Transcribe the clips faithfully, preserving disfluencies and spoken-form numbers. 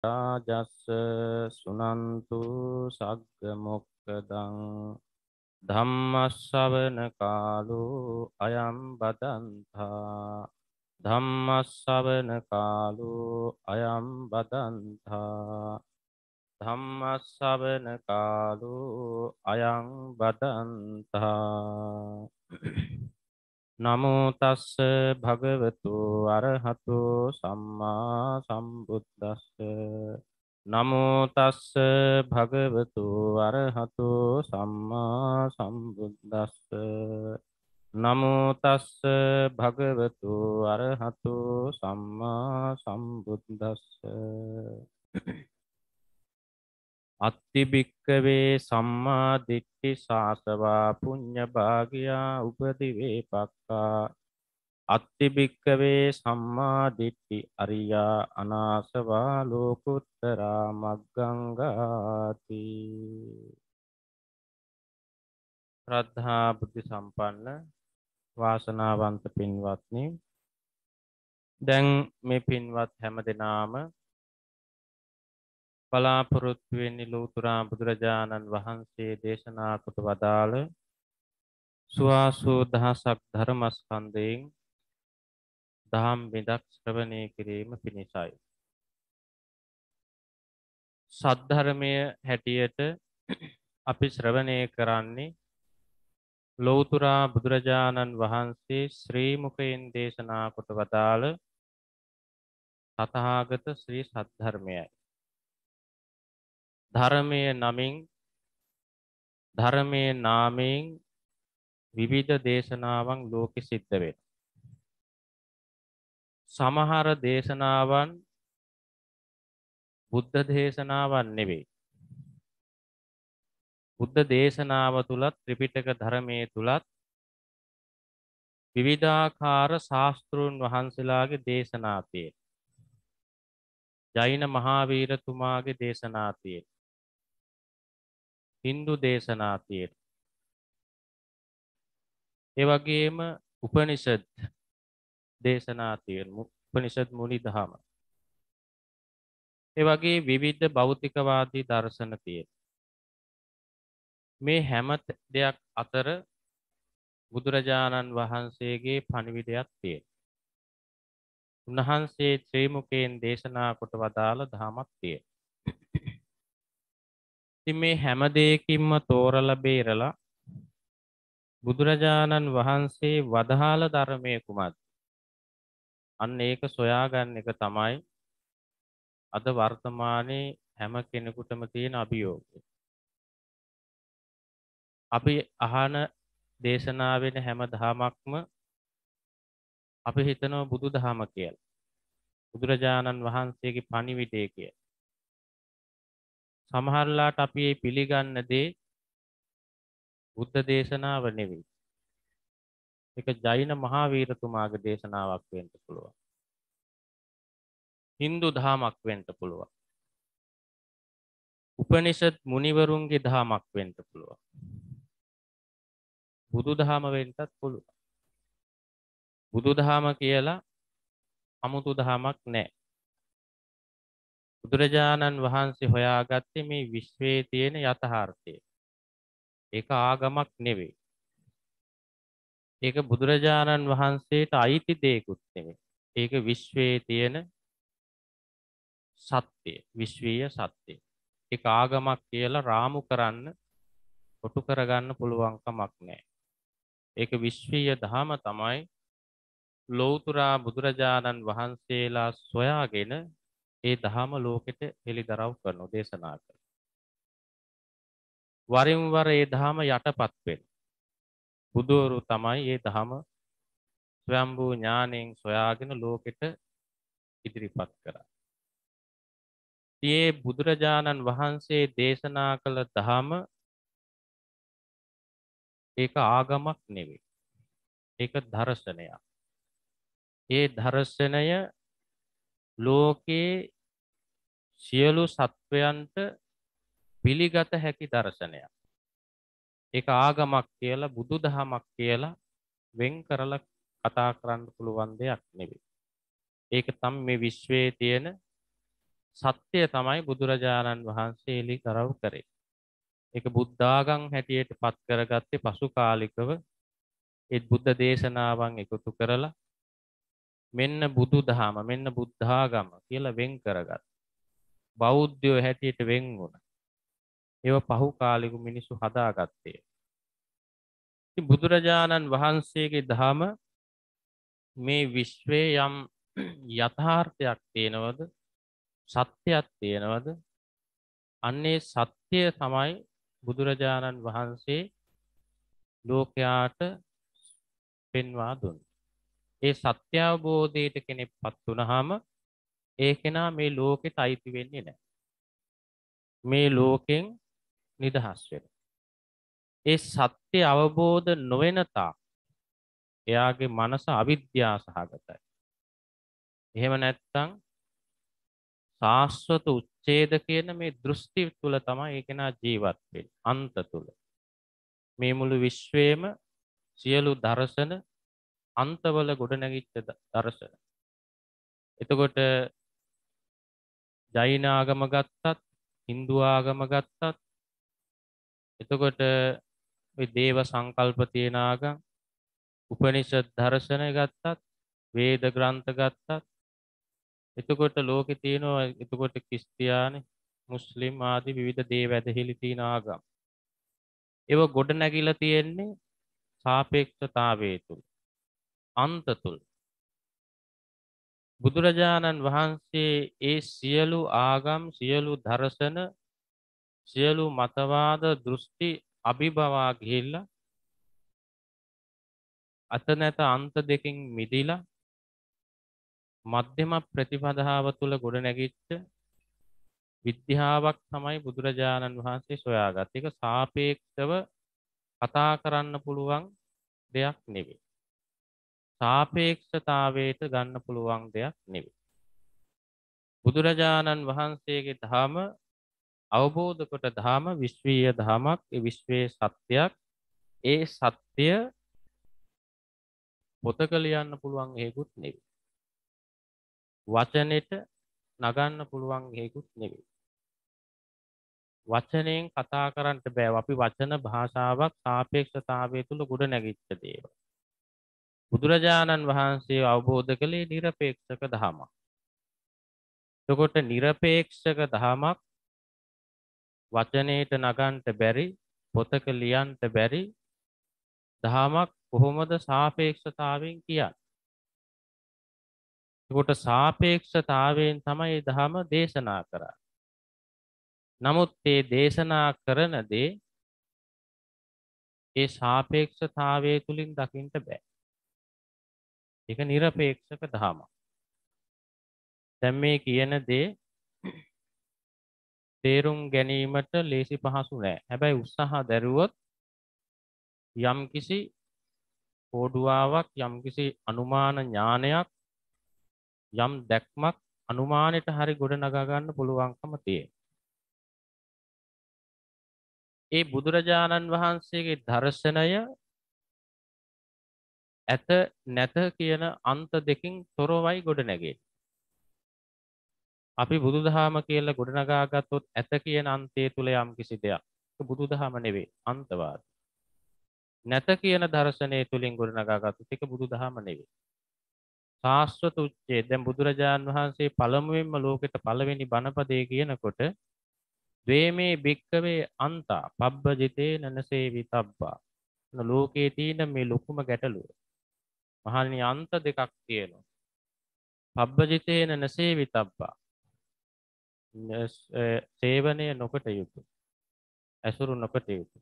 රාජස්ස සුනන්තු සග්ග මොක්ඛදං ධම්මස්සවන කාලෝ අයං බදන්තා ධම්මස්සවන කාලෝ අයං බදන්තා ධම්මස්සවන කාලෝ අයං බදන්තා නමෝ තස්ස භගවතු අරහතු සම්මා සම්බුද්දස්ස නමෝ තස්ස භගවතු අරහතු සම්මා සම්බුද්දස්ස නමෝ තස්ස භගවතු අරහතු සම්මා සම්බුද්දස්ස අත්ති භික්ඛවේ සම්මා දිට්ඨි සාසවා පුඤ්ඤ භාගියා උපදි වේපක්ඛා අත්ති භික්ඛවේ සම්මා දිට්ඨි අරියා අනාසවා ලෝකුත්තරා මග්ගංගාති ශ්‍රද්ධා බුද්ධ සම්පන්න වාසනාවන්ත පින්වත්නි දැන් මේ පින්වත් හැමදෙනාම බලාපොරොත්තු වෙන්නේ ලෝතර බුදුරජාණන් වහන්සේ දේශනා කොට වදාළ සුවාසෝ දහසක් ධර්මස්කන්ධයෙන් දහම් බිඳක් ශ්‍රවණය කිරීම පිණිසයි. සද්ධර්මය හැටියට අපි ශ්‍රවණය කරන්නේ ලෝතර බුදුරජාණන් වහන්සේ ශ්‍රී මුඛයෙන් දේශනා කොට වදාළ තථාගත ශ්‍රී සද්ධර්මයයි. ධර්මයේ නමින් ධර්මයේ නාමයෙන් විවිධ දේශනාවන් ලෝකෙ සිද්ධ වෙනවා. සමහර දේශනාවන් බුද්ධ දේශනාවන් නෙවෙයි. බුද්ධ දේශනාව තුලත් ත්‍රිපිටක ධර්මයේ තුලත් විවිධාකාර ශාස්ත්‍රූන් වහන්සේලාගේ දේශනා තියෙනවා. ජෛන මහාවීරතුමාගේ දේශනා තියෙනවා. හින්දු දේශනා තියෙනවා. ඒ වගේම උපනිෂද් දේශනා තියෙනවා. උපනිෂද් මුනි දහම. ඒ වගේ විවිධ භෞතිකවාදී දර්ශන තියෙනවා. මේ හැම දෙයක් අතර බුදුරජාණන් වහන්සේගේ පණිවිඩයක් තියෙනවා. උන්වහන්සේ ශ්‍රී මුඛයෙන් දේශනා කොට වදාළ ධමයක් තියෙනවා. ඉතින් මේ හැම දෙයකින්ම තෝරලා බේරලා බුදුරජාණන් වහන්සේ වදාළ ධර්මයේ කුමක්ද? අන්න ඒක සොයාගන්න එක තමයි අද වර්තමානයේ හැම කෙනෙකුටම තියෙන අභියෝගය. අපි අහන දේශනා වෙන හැම ධමයක්ම අපි හිතනවා බුදු දහම කියලා. බුදුරජාණන් වහන්සේගේ පණිවිඩය කියලා. සමහරලාට අපි මේ පිළිගන්න දේ බුද්ධ දේශනාව නෙවෙයි. ඒක ජෛන මහාවීරතුමාගේ දේශනාවක් වෙන්න පුළුවන්. හින්දු දහමක් වෙන්න පුළුවන්. උපනිෂද් මුනිවරුන්ගේ දහමක් වෙන්න පුළුවන්. බුදු දහම වෙන්නත් පුළුවන්. බුදු දහම කියලා 아무තු දහමක් නැහැ. බුදුරජාණන් වහන්සේ හොයාගත්තේ මේ විශ්වයේ තියෙන යථාර්ථය. ඒක ආගමක් නෙවෙයි. ඒක බුදුරජාණන් වහන්සේට අයිති දෙයක්ුත් නෙවෙයි. ඒක විශ්වයේ තියෙන සත්‍යය, විශ්වීය සත්‍යය. ඒක ආගමක් කියලා රාමු කරන්න, කොටු කරගන්න පුළුවන් කමක් නැහැ. ඒක විශ්වීය ධම තමයි ලෞතර බුදුරජාණන් වහන්සේලා සොයාගෙන ඒ ධම ලෝකෙට හෙළිදරව් කරන දේශනා කරන. වරින් වර ඒ ධම යටපත් වෙන බුදුවරු තමයි ඒ ධම ස්වයම්බූ ඥාණයෙන් සොයාගෙන ලෝකෙට ඉදිරිපත් කරා. මේ බුදුරජාණන් වහන්සේ දේශනා කළ ධම ඒක ආගමක් නෙවෙයි. ඒක දර්ශනයක්. ඒ දර්ශනය ලෝකේ සියලු සත්වයන්ට පිළිගත හැකි දර්ශනයක්. ඒක ආගමක් කියලා බුදුදහමක් කියලා වෙන් කරලා කතා කරන්න පුළුවන් දෙයක් නෙවෙයි. ඒක තමයි මේ විශ්වයේ තියෙන සත්‍යය තමයි බුදුරජාණන් වහන්සේ එලි කරව් කරේ. ඒක බුද්ධාගම් හැටියට පත් කරගත්තේ පසු කාලිකව ඒ බුද්ධ දේශනාවන් එකතු කරලා මෙන්න බුදු දහම මෙන්න බුද්ධාගම කියලා වෙන් කරගත්තා. බෞද්ධයෝ හැටියට වෙන් වුණා. ඒව පහු කාලික මිනිස්සු හදාගත්තේ. ඉතින් බුදුරජාණන් වහන්සේගේ දහම මේ විශ්වයේ යම් යථාර්ථයක් තියෙනවද සත්‍යයක් තියෙනවද අන්නේ සත්‍යය තමයි බුදුරජාණන් වහන්සේ ලෝකයාට පෙන්වා දුන්නේ. ඒ සත්‍ය අවබෝධයට කෙනෙක්පත් වුණාම ඒ කෙනා මේ ලෝකෙට අයිති වෙන්නේ නැහැ. මේ ලෝකෙන් නිදහස් වෙනවා. ඒ සත්‍ය අවබෝධ නොවන තාක් එයාගේ මනස අවිද්‍යා සහගතයි. එහෙම නැත්නම් සාස්වත උච්ඡේද කියන මේ දෘෂ්ටි තුල තමයි ඒ කෙනා ජීවත් වෙන්නේ. අන්ත තුල. මේ මුළු විශ්වයේම සියලු දර්ශන අන්තවල ගොඩනැගිච්ච දර්ශන. එතකොට ජෛන ආගම ගත්තත්, හින්දු ආගම ගත්තත්, එතකොට මේ දේව සංකල්ප තියෙන ආගම්, උපනිෂද් දර්ශනය ගත්තත්, වේද ග්‍රන්ථ ගත්තත්, එතකොට ලෝකේ තියෙනවා එතකොට ක්‍රිස්තියානි, මුස්ලිම් ආදී විවිධ දේව ඇදහිලි තියෙන ආගම්. ඒව ගොඩ නැගිලා තියෙන්නේ සාපේක්ෂතාවයේ තුල, අන්ත තුල. බුදුරජාණන් වහන්සේ ඒ සියලු ආගම්, සියලු දර්ශන, සියලු මතවාද දෘෂ්ටි අභිභවා ගිහිල්ලා අත නැත අන්ත දෙකෙන් මිදිලා මධ්‍යම ප්‍රතිපදාව තුල ගොඩ නැගිච්ච විද්‍යාවක් තමයි බුදුරජාණන් වහන්සේ සොයාගත්තේ. ඒක සාපේක්ෂව කතා කරන්න පුළුවන් දෙයක් නෙවෙයි. සාපේක්ෂතාවයට ගන්න පුළුවන් දෙයක් නෙවෙයි. බුදුරජාණන් වහන්සේගේ ධර්ම අවබෝධ කොට ධර්ම විශ්වීය ධමයක්, ඒ විශ්වයේ සත්‍යයක්. ඒ සත්‍ය පොතක ලියන්න පුළුවන් හේකුත් නෙවෙයි. වචනෙට නගන්න පුළුවන් හේකුත් නෙවෙයි. වචනයෙන් කතා කරන්න බෑ. අපි වචන භාෂාවක් සාපේක්ෂතාවය තුල ගොඩ නැගිච්ච දේවල්. බුදුරජාණන් වහන්සේ අවබෝධ කළේ නිර්පේක්ෂක ධමයක්. එතකොට නිර්පේක්ෂක ධමයක් වචනයට නගන්න බැරි, පොතක ලියන්න බැරි ධමයක් කොහොමද සාපේක්ෂතාවයෙන් කියන්නේ? එතකොට සාපේක්ෂතාවයෙන් තමයි ධම දේශනා කරන්නේ. නමුත් මේ දේශනා කරන දේ ඒ සාපේක්ෂතාවය තුලින් දකින්න බෑ. ඒක නිර්පේක්ෂක ධමයක්. දැන් මේ කියන දේ තේරුම් ගැනීමට ලේසි පහසු නෑ. හැබැයි උත්සාහ දැරුවොත් යම්කිසි කෝඩුවාවක්, යම්කිසි අනුමාන ඥානයක්, යම් දැක්මක් අනුමානෙට හරි ගොඩ නගා ගන්න පුළුවන්කම තියෙනවා. ඒ බුදුරජාණන් වහන්සේගේ දර්ශනය ඇත නැත කියන අන්ත දෙකින් තොරවයි ගොඩ නැගෙන්නේ. අපි බුදුදහම කියලා ගොඩනගා ගත්තොත් ඇත කියන අන්තය තුල යම් කිසි දෙයක්. ඒක බුදුදහම නෙවෙයි, අන්තවාද. නැත කියන දර්ශනය තුලින් ගොඩනගා ගත්තොත් ඒක බුදුදහම නෙවෙයි. සාස්වත උච්චේ. දැන් බුදුරජාන් වහන්සේ පළමුවෙන්ම ලෝකෙට පළවෙනි බණපදේ කියනකොට ද්වේමේ භික්කවේ අන්තා පබ්බජිතේ නනසේ විතබ්බා. ලෝකයේ තියෙන මේ ලොකුම ගැටලුව. මහණෙනි අන්ත දෙකක් තියෙනවා. පබ්බජිතේ නනසේ විතබ්බා. සේවනය නොකොට යුතු. ඇසුරු නොකොට යුතු.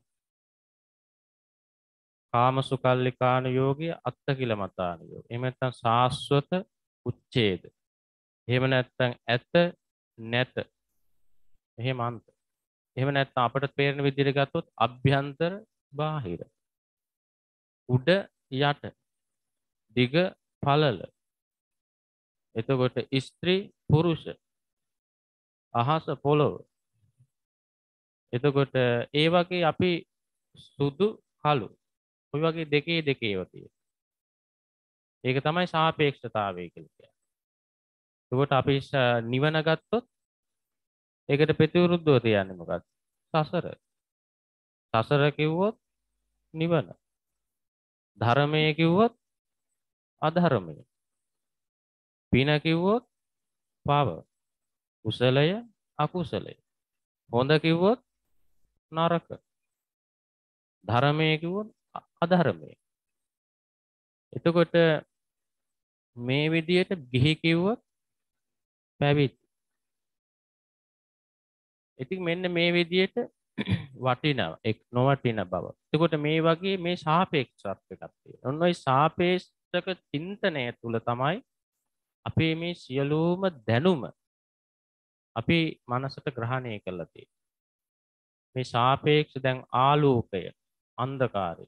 කාමසුකල්ලිකාන යෝගී අත්තකිල මතාන යෝගී. එහෙම නැත්නම් සාස්වත උච්ඡේද. එහෙම නැත්නම් ඇත නැත. එහෙම අන්ත. එහෙම නැත්නම් අපට තේරෙන විදිහට ගත්තොත් අභ්‍යන්තර බාහිර. උඩ යට. දිග පළල. එතකොට ස්ත්‍රී පුරුෂ. අහස පොළොව. එතකොට ඒ වගේ අපි සුදු කළු ඔය වගේ දෙකේ දෙකේ ඒවා තියෙනවා. ඒක තමයි සාපේක්ෂතාවය කියලා කියන්නේ. එතකොට අපි නිවන ගත්තොත් ඒකට ප්‍රතිවිරුද්ධව තියන්නේ මොකක්ද? සසර. සසර කිව්වොත් නිවන. ධර්මය කිව්වොත් අධර්මය. පින කිව්වොත් පාව. කුසලය අකුසලය. හොඳ කිව්වොත් නරක. ධර්මය කිව්වොත් අධර්මය. එතකොට මේ විදියට ගිහි කිව්වොත් පැවිදි. ඉතින් මෙන්න මේ විදියට වටිනවා එක් නොවටින බව. එතකොට මේ වගේ මේ සාපේක්ෂත්වයක් තියෙනවා. ඔන්න ඔය සාපේක්ෂක චින්තනය තුල තමයි අපේ මේ සියලුම දැනුම අපි මනසට ග්‍රහණය කරලා තියෙන්නේ. මේ සාපේක්ෂ දැන් ආලෝකය අන්ධකාරය.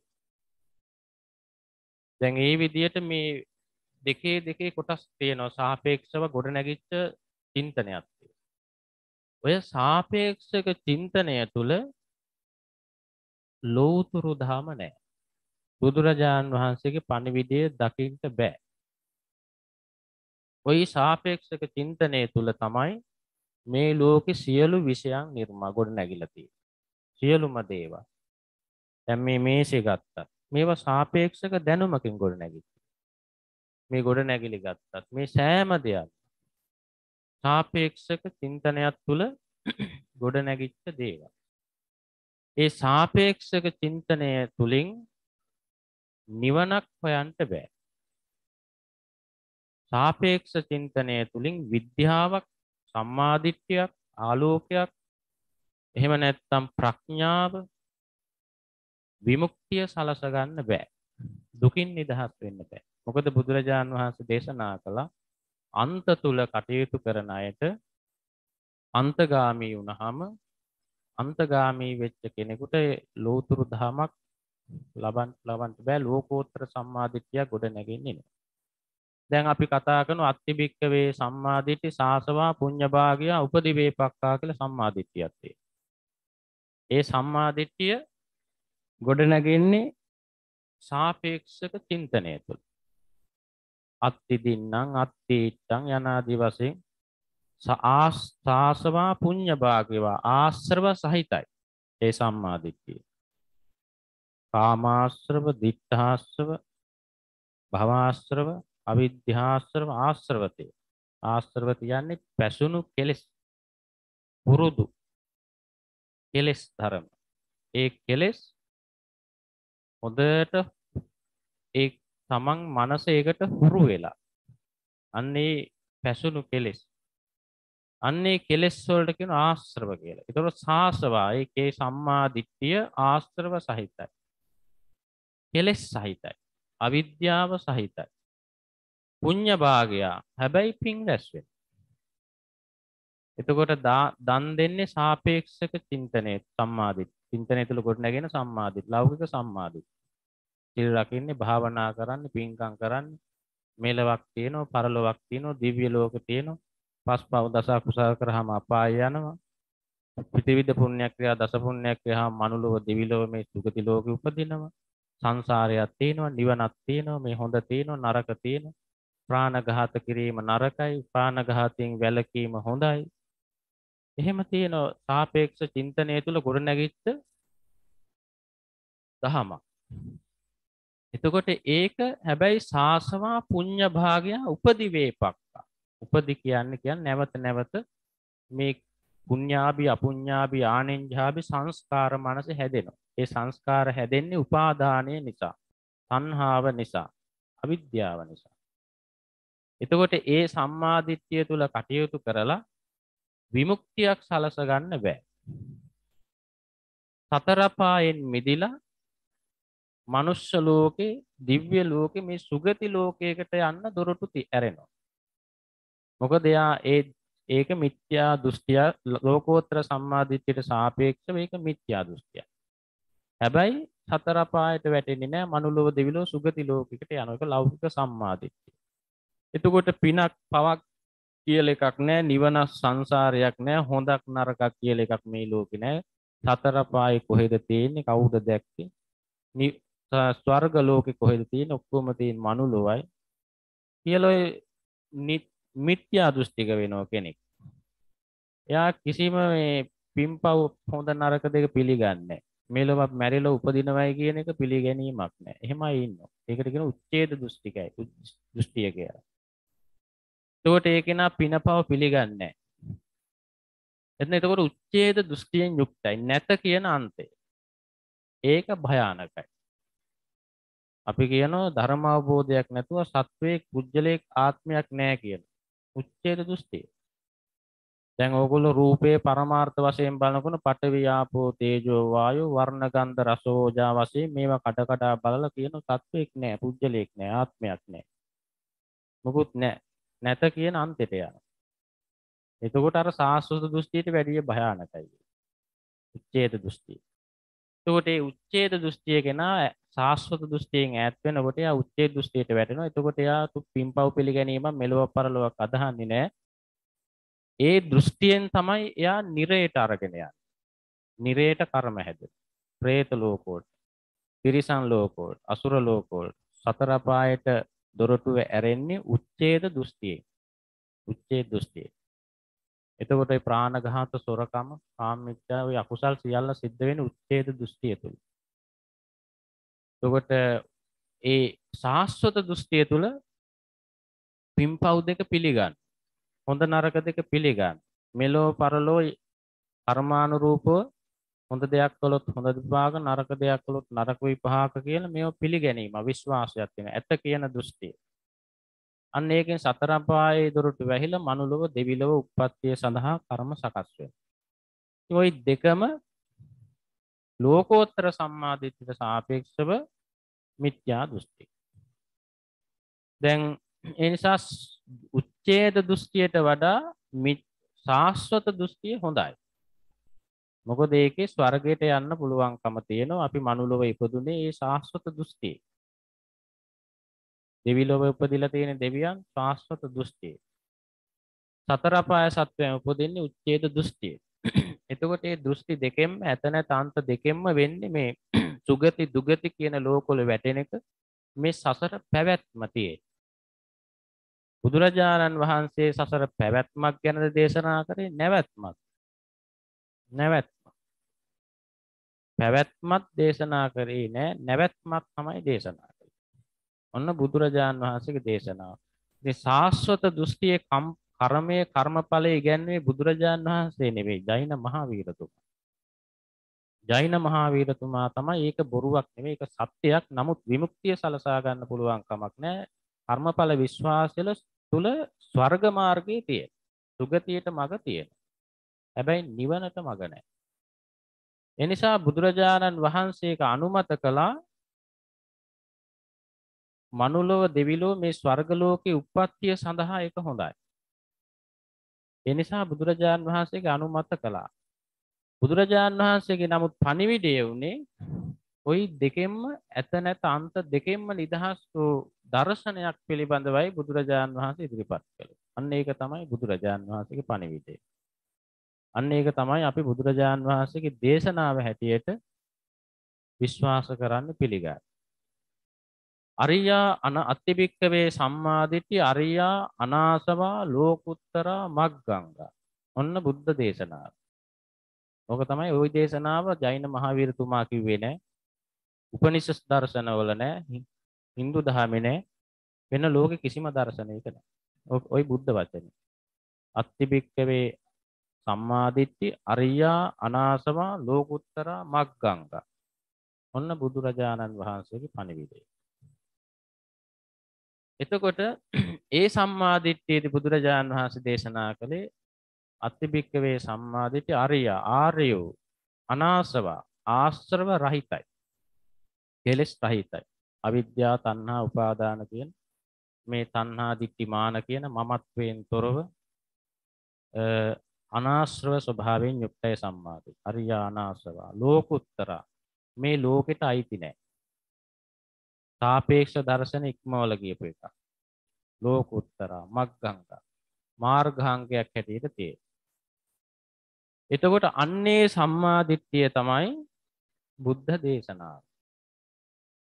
දැන් මේ විදියට මේ දෙකේ දෙකේ කොටස් තියෙනවා සාපේක්ෂව ගොඩනැගිච්ච චින්තනයක්. ඔය සාපේක්ෂක චින්තනය තුල ලෞතුරු ධම නැහැ. බුදුරජාන් වහන්සේගේ පණිවිඩය දකින්න බෑ. ওই සාපේක්ෂක චින්තනය තුල තමයි මේ ලෝකේ සියලු විෂයන් නිර්මා ගොඩ නැගිලා තියෙන්නේ. සියලුම දේවල්. දැන් මේ මේසේ ගත්තා. මේවා සාපේක්ෂක දැනුමකින් ගොඩ නැගිලා. මේ ගොඩ නැගිලි ගත්තත් මේ සෑම දෙයක් සාපේක්ෂක චින්තනයක් තුල ගොඩ නැගිච්ච දේවල්. ඒ සාපේක්ෂක චින්තනය තුලින් නිවනක් හොයන්න බෑ. සාපේක්ෂ චින්තනය තුලින් විද්‍යාවක්, සම්මාදිට්ඨියක්, ආලෝකයක්, එහෙම නැත්නම් ප්‍රඥාව, විමුක්තිය සලස ගන්න බෑ. දුකින් නිදහස් වෙන්න බෑ. මොකද බුදුරජාන් වහන්සේ දේශනා කළා අන්ත තුල කටයුතු කරන අයට අන්තගාමී වුණාම අන්තගාමී වෙච්ච කෙනෙකුට ලෝතුරු ධමයක් ලබන්න ලබන්න බෑ. ලෝකෝත්තර සම්මාදිට්ඨිය ගොඩ නැගෙන්නේ නෑ. දැන් අපි කතා කරන අත්තිබික්කවේ සම්මාදිට්ඨි සාසවා පුඤ්ඤභාගය උපදිවේපක්ඛා කියලා සම්මාදිට්ඨියක් තියෙනවා. ඒ සම්මාදිට්ඨිය ගොඩ නැගෙන්නේ සාපේක්ෂක චින්තනය තුළ. අත්ති දින්නම් අත්ති ඉත්තං යනාදි වශයෙන් සාසවා පුඤ්ඤභාගයවා ආශ්‍රව සහිතයි. ඒ සම්මාදිට්ඨිය. කාමාශ්‍රව, දිඨාශ්‍රව, භවආශ්‍රව, අවිද්‍යාශ්‍රව, ආශ්‍රවතේ. ආශ්‍රව කියන්නේ පැසුණු කෙලෙස්. පුරුදු කෙලෙස් ධර්ම. ඒ කෙලෙස් හොඳට ඒ තමන් මනස ඒකට හුරු වෙලා. අන්නේ පැසුණු කෙලෙස්. අන්නේ කෙලෙස් වලට කියන ආශ්‍රව කියලා. ඒතකොට සාසවා ඒකේ සම්මා දිට්ඨිය ආශ්‍රව සහිතයි. කෙලෙස් සහිතයි. අවිද්‍යාව සහිතයි. පුඤ්ඤ භාගය හැබැයි පින් රැස් වෙන. එතකොට දන් දෙන්නේ සාපේක්ෂක චින්තනයේ සම්මාදිට. චින්තනය තුළ කොට නැගෙන සම්මාදිට. ලෞකික සම්මාදිට. සිල් රකින්නේ භාවනා කරන්නේ පින්කම් කරන්නේ මෙලවක් තියෙනවා පරලොවක් තියෙනවා දිව්‍ය ලෝක තියෙනවා. පස්පව දස කුසල කරාම අපාය යනවා. පිටිවිද පුණ්‍ය ක්‍රියා දස පුණ්‍ය ක්‍රියා මනුලොව දිවිලොව මේ සුගති ලෝකෙ උපදිනවා. සංසාරයක් තියෙනවා නිවනක් තියෙනවා මේ හොඳ තියෙනවා නරක තියෙනවා. ප්‍රාණඝාත කිරීම නරකයි ප්‍රාණඝාතයෙන් වැළකීම හොඳයි. එහෙම තියෙන සාපේක්ෂ චින්තනය තුළ ගොඩනැගිච්ච දහමක්. එතකොට ඒක හැබැයි සාසවා පුඤ්ඤ භාගය උපදිවේපක්ඛා. උපදි කියන්නේ කියන්නේ නැවත නැවත මේ පුඤ්ඤාභි අපුඤ්ඤාභි ආනෙන්ජාභි සංස්කාර මනස හැදෙනවා. ඒ සංස්කාර හැදෙන්නේ උපාදානය නිසා, තණ්හාව නිසා, අවිද්‍යාව නිසා. එතකොට ඒ සම්මාදිට්ඨිය තුල කටයුතු කරලා විමුක්තියක් සලස ගන්න බෑ. සතර පායෙන් මිදිලා මනුෂ්‍ය ලෝකේ, දිව්‍ය ලෝකේ මේ සුගති ලෝකයකට යන්න දොරටු ඇරෙනවා. මොකද එයා ඒ ඒක මිත්‍යා දෘෂ්ටිය ලෝකෝත්තර සම්මාදිට්ඨියට සාපේක්ෂව ඒක මිත්‍යා දෘෂ්ටිය. හැබැයි සතර පායට වැටෙන්නේ නැහැ. මනුලොව දෙවිලොව සුගති ලෝකයකට යන එක ලෞකික සම්මාදිට්ඨිය. එතකොට පිනක් පවක් කියලා එකක් නැහැ. නිවන සංසාරයක් නැහැ. හොඳක් නරකක් කියලා එකක් මේ ලෝකේ නැහැ. සතර පායේ කොහෙද තියෙන්නේ? කවුද දැක්කේ? ස්වර්ග ලෝකේ කොහෙද තියෙන්නේ? ඔක්කොම තියෙන මනුලොවයි. කියලා මිත්‍යා දෘෂ්ටික වෙනවා කෙනෙක්. එයා කිසිම මේ පිම්පව් හොඳ නරක දෙක පිළිගන්නේ නැහැ. මෙලොව මැරිලා උපදිනවයි කියන එක පිළිගැනීමක් නැහැ. එහෙමයි ඉන්නවා. ඒකට කියන උච්ඡේද දෘෂ්ටිකයි. දෘෂ්ටිය කියලා. එතකොට ඒක නා පිනපව පිළිගන්නේ නැහැ. එතන එතකොට උච්ඡේද දෘෂ්ටියෙන් යුක්තයි. නැත කියන අන්තය. ඒක භයානකයි. අපි කියනවා ධර්ම අවබෝධයක් නැතුව සත්වයේ කුජලයක ආත්මයක් නැහැ කියන. උච්ඡේද දෘෂ්ටිය. දැන් ඕගොල්ලෝ රූපේ පරමාර්ථ වශයෙන් බලනකොට පඨවි ආපෝ තේජෝ වායෝ වර්ණ ගන්ධ රස ඕජා වශයෙන් මේවා කඩ කඩ බලලා කියන සත්වයක් නැහැ, පුජ්‍යලයක් නැහැ, ආත්මයක් නැහැ. මොකුත් නැහැ. නැත කියන අන්තයට යනවා. එතකොට අර සාස්වත දෘෂ්ටියට වැඩිය භයානකයි. උච්ඡේද දෘෂ්ටිය. එතකොට මේ උච්ඡේද දෘෂ්ටිය කෙනා සාස්වත දෘෂ්ටියෙන් ඈත් වෙනකොට එයා උච්ඡේද දෘෂ්ටියට වැටෙනවා. එතකොට එයා පිම්පව් පිළිගැනීම මෙලොව පරලොවක් අදහන්නේ නැහැ. ඒ දෘෂ්ටියෙන් තමයි එයා නිරයට අරගෙන යන්නේ. නිරයට කර්ම හැදෙන. പ്രേත ලෝකෝට, තිරිසන් ලෝකෝට, අසුර ලෝකෝට, සතර පායට දොරටුව ඇරෙන්නේ උච්ඡේද දෘෂ්ටියෙන්. උච්ඡේද දෘෂ්ටිය. එතකොට ඒ ප්‍රාණඝාත, සොරකම, කාමමිච්ඡා ඔය අකුසල් සියල්ල සිද්ධ වෙන්නේ උච්ඡේද දෘෂ්ටිය තුල. එතකොට ඒ සාස්වත දෘෂ්ටිය තුල පිම්පව් දෙක පිළිගන්න. හොඳ නරක දෙක පිළිගන්න. මෙලෝ පරලෝ කර්මානුරූපව හොඳ දෙයක් කළොත් හොඳ විපාක, නරක දෙයක් කළොත් නරක විපාක කියලා මේව පිළිගැනීම විශ්වාසයක් තියෙන. ඇත්ත කියන දෘෂ්ටිය. අන්න ඒකෙන් සතර අපායේ දොරටු වැහිලා මනුලොව දෙවිලොව උප්පත්තිය සඳහා කර්ම සකස් වෙනවා. ওই දෙකම ලෝකෝත්තර සම්මාදිට්ඨියට සාපේක්ෂව මිත්‍යා දෘෂ්ටි. දැන් ඒ නිසා උච්ඡේද දෘෂ්ටියට වඩා සාස්වත දෘෂ්ටිය හොඳයි. මොකද ඒකේ ස්වර්ගයට යන්න පුළුවන්කම තියෙනවා. අපි මනුලොව ඉපදුනේ ඒ සාස්වත දෘෂ්ටියේ. දෙවිලොව උපදිලා තියෙන දෙවියන් සාස්වත දෘෂ්ටියේ. සතර අපාය සත්වයන් උපදින්නේ උච්ඡේද දෘෂ්ටියේ. එතකොට මේ දෘෂ්ටි දෙකෙන්ම ඇත නැත අන්ත දෙකෙන්ම වෙන්නේ මේ සුගති දුගති කියන ලෝකවල වැටෙන එක මේ සසර පැවැත්ම තියෙන්නේ. බුදුරජාණන් වහන්සේ සසර පැවැත්මක් ගැනද දේශනා කරේ නැවැත්මක්. නැවැත්ම. පැවැත්මක් දේශනා කරේ නෑ නැවැත්මක් තමයි දේශනා කරේ. ඔන්න බුදුරජාණන් වහන්සේගේ දේශනාව. මේ සාස්වත දෘෂ්ටියේ කර්මයේ කර්මඵලයේ ඉගැන්වුවේ බුදුරජාණන් වහන්සේ නෙවෙයි ජෛන මහාවීරතුමා. ජෛන මහාවීරතුමා තමයි ඒක බොරුවක් නෙවෙයි ඒක සත්‍යයක්. නමුත් විමුක්තිය සලසා ගන්න පුළුවන් කමක් නෑ. කර්මඵල විශ්වාසයල තුල ස්වර්ග මාර්ගයේ තියෙන. සුගතියට මඟ තියෙන. හැබැයි නිවනට මඟ නැහැ. එනිසා බුදුරජාණන් වහන්සේක අනුමත කළා මනුලොව දෙවිලොව මේ ස්වර්ග ලෝකේ උප්පත්තිය සඳහා ඒක හොඳයි. එනිසා බුදුරජාණන් වහන්සේක අනුමත කළා. බුදුරජාණන් වහන්සේගේ නමුත් පණිවිඩය උනේ ওই දෙකෙන්ම ඇත නැත අන්ත දෙකෙන්ම නිදහස් වූ දර්ශනයක් පිළිබඳවයි බුදුරජාණන් වහන්සේ ඉදිරිපත් කළේ. අන්න ඒක තමයි බුදුරජාණන් වහන්සේගේ පණිවිඩය. අන්න ඒක තමයි අපි බුදුරජාණන් වහන්සේගේ දේශනාව හැටියට විශ්වාස කරන්න පිළිගන්නේ. අරියා අන අත්තිබික්කවේ සම්මාදිට්ඨි අරියා අනාසවා ලෝකුත්තරා මග්ගංගා. ඔන්න බුද්ධ දේශනාව. ඕක තමයි ওই දේශනාව ජෛන මහාවීරතුමා කිව්වේ නෑ. උපනිෂද් දර්ශනවල නෑ. හින්දු දහමේ නෑ. වෙන ලෝකෙ කිසිම දර්ශනයක නෑ. ওই බුද්ධ වචනේ. අත්තිබික්කවේ සම්මාදිට්ඨි අරියා අනාසවා ලෝකුත්තරා මග්ගංගා. ඔන්න බුදුරජාණන් වහන්සේගේ පණිවිඩය. එතකොට ඒ සම්මාදිට්ඨියේදී බුදුරජාණන් වහන්සේ දේශනා කළේ අත්තිබික්කවේ සම්මාදිට්ඨි අරියා ආර්යෝ අනාසවා ආශ්‍රව රහිතයි. කෙලෙස් රහිතයි. අවිද්‍යාව තණ්හා උපාදාන කියන මේ තණ්හා දිට්ඨි මාන කියන මමත්වයෙන් තොරව අනාශ්‍රව ස්වභාවයෙන් යුක්තයි සම්මාදිට්ඨි. අරියා අනාසවා ලෝකුත්තරා මේ ලෝකෙට අයිති නැහැ. සාපේක්ෂ දර්ශන ඉක්මවල ගියපු එක. ලෝකුත්තරා මග්ගංගා මාර්ගාංගයක් හැටියට තියෙනවා. එතකොට අන්නේ සම්මාදිට්ඨිය තමයි බුද්ධ දේශනාව.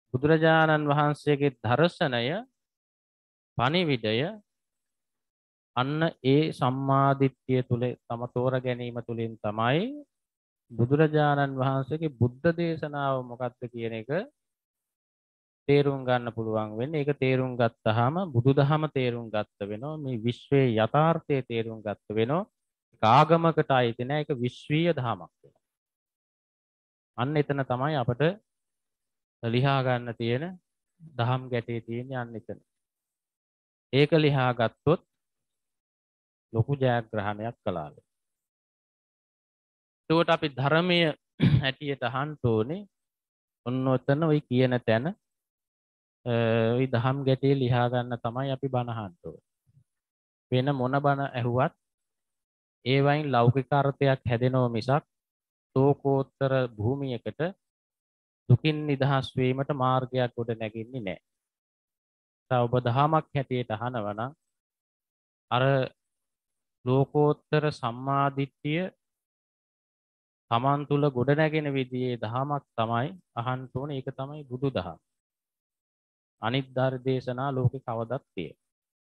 බුදුරජාණන් වහන්සේගේ දර්ශනය පණිවිඩය අන්න ඒ සම්මාදිට්ඨිය තුල තම තෝර ගැනීම තුලින් තමයි බුදුරජාණන් වහන්සේගේ බුද්ධ දේශනාව මොකක්ද කියන එක තේරුම් ගන්න පුළුවන් වෙන්නේ. ඒක තේරුම් ගත්තාම බුදුදහම තේරුම් ගත්ත වෙනවා. මේ විශ්වයේ යථාර්ථය තේරුම් ගත්ත වෙනවා. ඒක ආගමකට අයිති නෑ. ඒක විශ්වීය ධමයක් වෙනවා. අන්න එතන තමයි අපිට ලියා ගන්න තියෙන දහම් ගැටේ තියෙන්නේ අන්න එතන. ඒක ලියා ගත්තොත් ලොකු ජයග්‍රහණයක් කළාද. එතකොට අපි ධර්මයේ හැටියට අහන්න ඕනේ ඔන්න ඔතන ওই කියන තැන ওই දහම් ගැටේ ලියා ගන්න තමයි අපි බණ අහන්න ඕනේ. වෙන මොන බණ ඇහුවත් ඒ වයින් ලෞකික අර්ථයක් හැදෙනව මිසක් තෝකෝත්තර භූමියකට දුකින් නිදහස් වීමට මාර්ගයක් ගොඩ නැගින්නේ නැහැ. ඒ ඔබ දහමක් හැටියට අහනවා නම් අර ලෝකෝත්තර සම්මාදිට්ඨිය තමන් තුළ ගොඩ නැගෙන විදිහේ දහමක් තමයි අහන්න ඕනේ. ඒක තමයි බුදුදහම. අනිත් ධර්ම දේශනා ලෝකේ කවදත් තියෙන්නේ.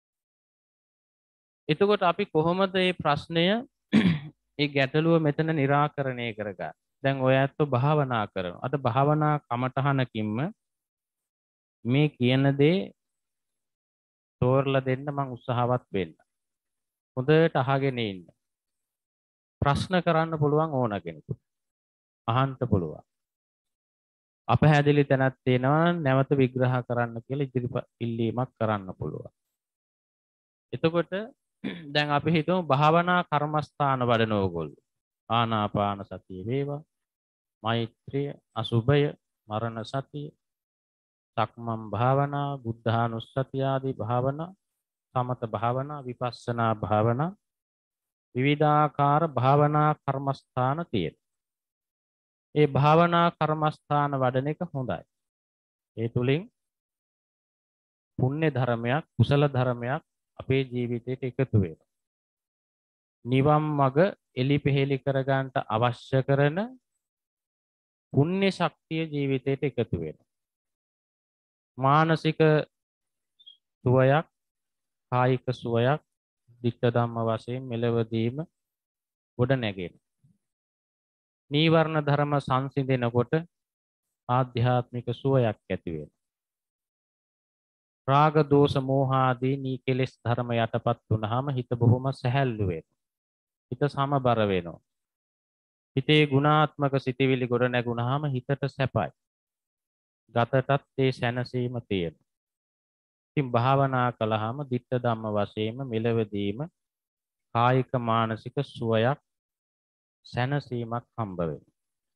එතකොට අපි කොහොමද මේ ප්‍රශ්නය ඒ ගැටලුව මෙතන निराකරණය කරගන්නේ? දැන් ඔය ඇත්තෝ භාවනා කරනවා. අද භාවනා කමටහනකින්ම මේ කියන දේ තෝරලා දෙන්න මම උත්සාහවත් වෙන්න. හොඳට අහගෙන ඉන්න. ප්‍රශ්න කරන්න පුළුවන් ඕන කෙනෙකුට. අහන්න පුළුවන්. අපහැදිලි තැනක් තියෙනවා නැවත විග්‍රහ කරන්න කියලා ඉදිරිපත් ඉල්ලීමක් කරන්න පුළුවන්. එතකොට දැන් අපි හිතමු භාවනා කර්මස්ථාන වඩන ඕගොල්ලෝ. ආනාපාන සතිය වේවා, මෛත්‍රිය, අසුභය, මරණ සතිය, සක්මන් භාවනා, බුද්ධානුස්සතිය ආදී භාවනා, සමත භාවනා, විපස්සනා භාවනා, විවිධාකාර භාවනා කර්මස්ථාන තියෙනවා. ඒ භාවනා කර්මස්ථාන වඩන එක හොඳයි. ඒ තුලින් පුණ්‍ය ධර්මයක්, කුසල ධර්මයක් අපේ ජීවිතයට එකතු වෙනවා. නිවන් මඟ එලිපෙහෙලි කරගන්නට අවශ්‍ය කරන පුණ්‍ය ශක්තිය ජීවිතයට එකතු වෙනවා. මානසික සුවයක්, කායික සුවයක්, ධිට්ඨ ධම්ම වශයෙන් මෙලවදීම ගොඩ නැගෙනවා. නීවරණ ධර්ම සංසිඳෙනකොට ආධ්‍යාත්මික සුවයක් ඇති වෙනවා. රාග දෝෂ මෝහ ආදී නී කෙලෙස් ධර්ම යටපත් වුනහම හිත බොහොම සැහැල්ලු වෙනවා. හිත සමබර වෙනවා. හිතේ ගුණාත්මක සිතිවිලි ගොඩ නැගුණාම හිතට සැපයි. ගතටත් ඒ සැනසීම තියෙනවා. ඉතින් භාවනා කළාම ධිට්ඨ ධම්ම වශයෙන්ම මෙලවදීම කායික මානසික සුවයක් සැනසීමක් හම්බ වෙනවා.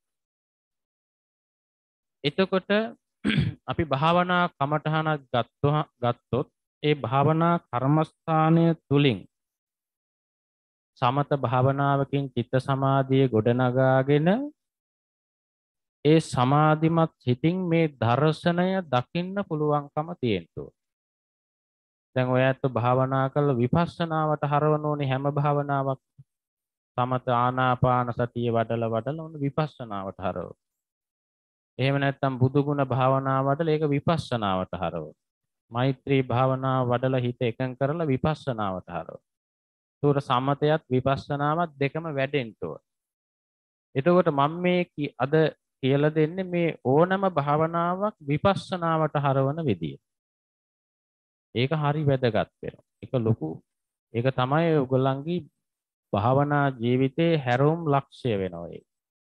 එතකොට අපි භාවනා කමඨහනක් ගත්තොත් ඒ භාවනා කර්මස්ථානය තුලින් සමත භාවනාවකින් චිත්ත සමාධිය ගොඩනගාගෙන ඒ සමාධිමත් හිතින් මේ දර්ශනය දකින්න පුළුවන්කම තියෙනවා. දැන් ඔයත් භාවනා කළ විපස්සනාවට හරවන ඕනේ හැම භාවනාවක් සමත ආනාපාන සතිය වඩලා වඩලා උන් විපස්සනාවට හරව. එහෙම නැත්නම් බුදු ගුණ භාවනාව වඩලා ඒක විපස්සනාවට හරව. මෛත්‍රී භාවනාව වඩලා හිත එකඟ කරලා විපස්සනාවට හරව. ඒකට සමතයත් විපස්සනාවත් දෙකම වැඩෙන්න ඕන. එතකොට මම මේ අද කියලා දෙන්නේ මේ ඕනම භාවනාවක් විපස්සනාවට හරවන විදිය. ඒක හරි වැදගත් වෙනවා. ඒක ලොකු ඒක තමයි ඔයගොල්ලන්ගේ භාවනා ජීවිතේ හැරවුම් ලක්ෂ්‍ය වෙනවා ඒක.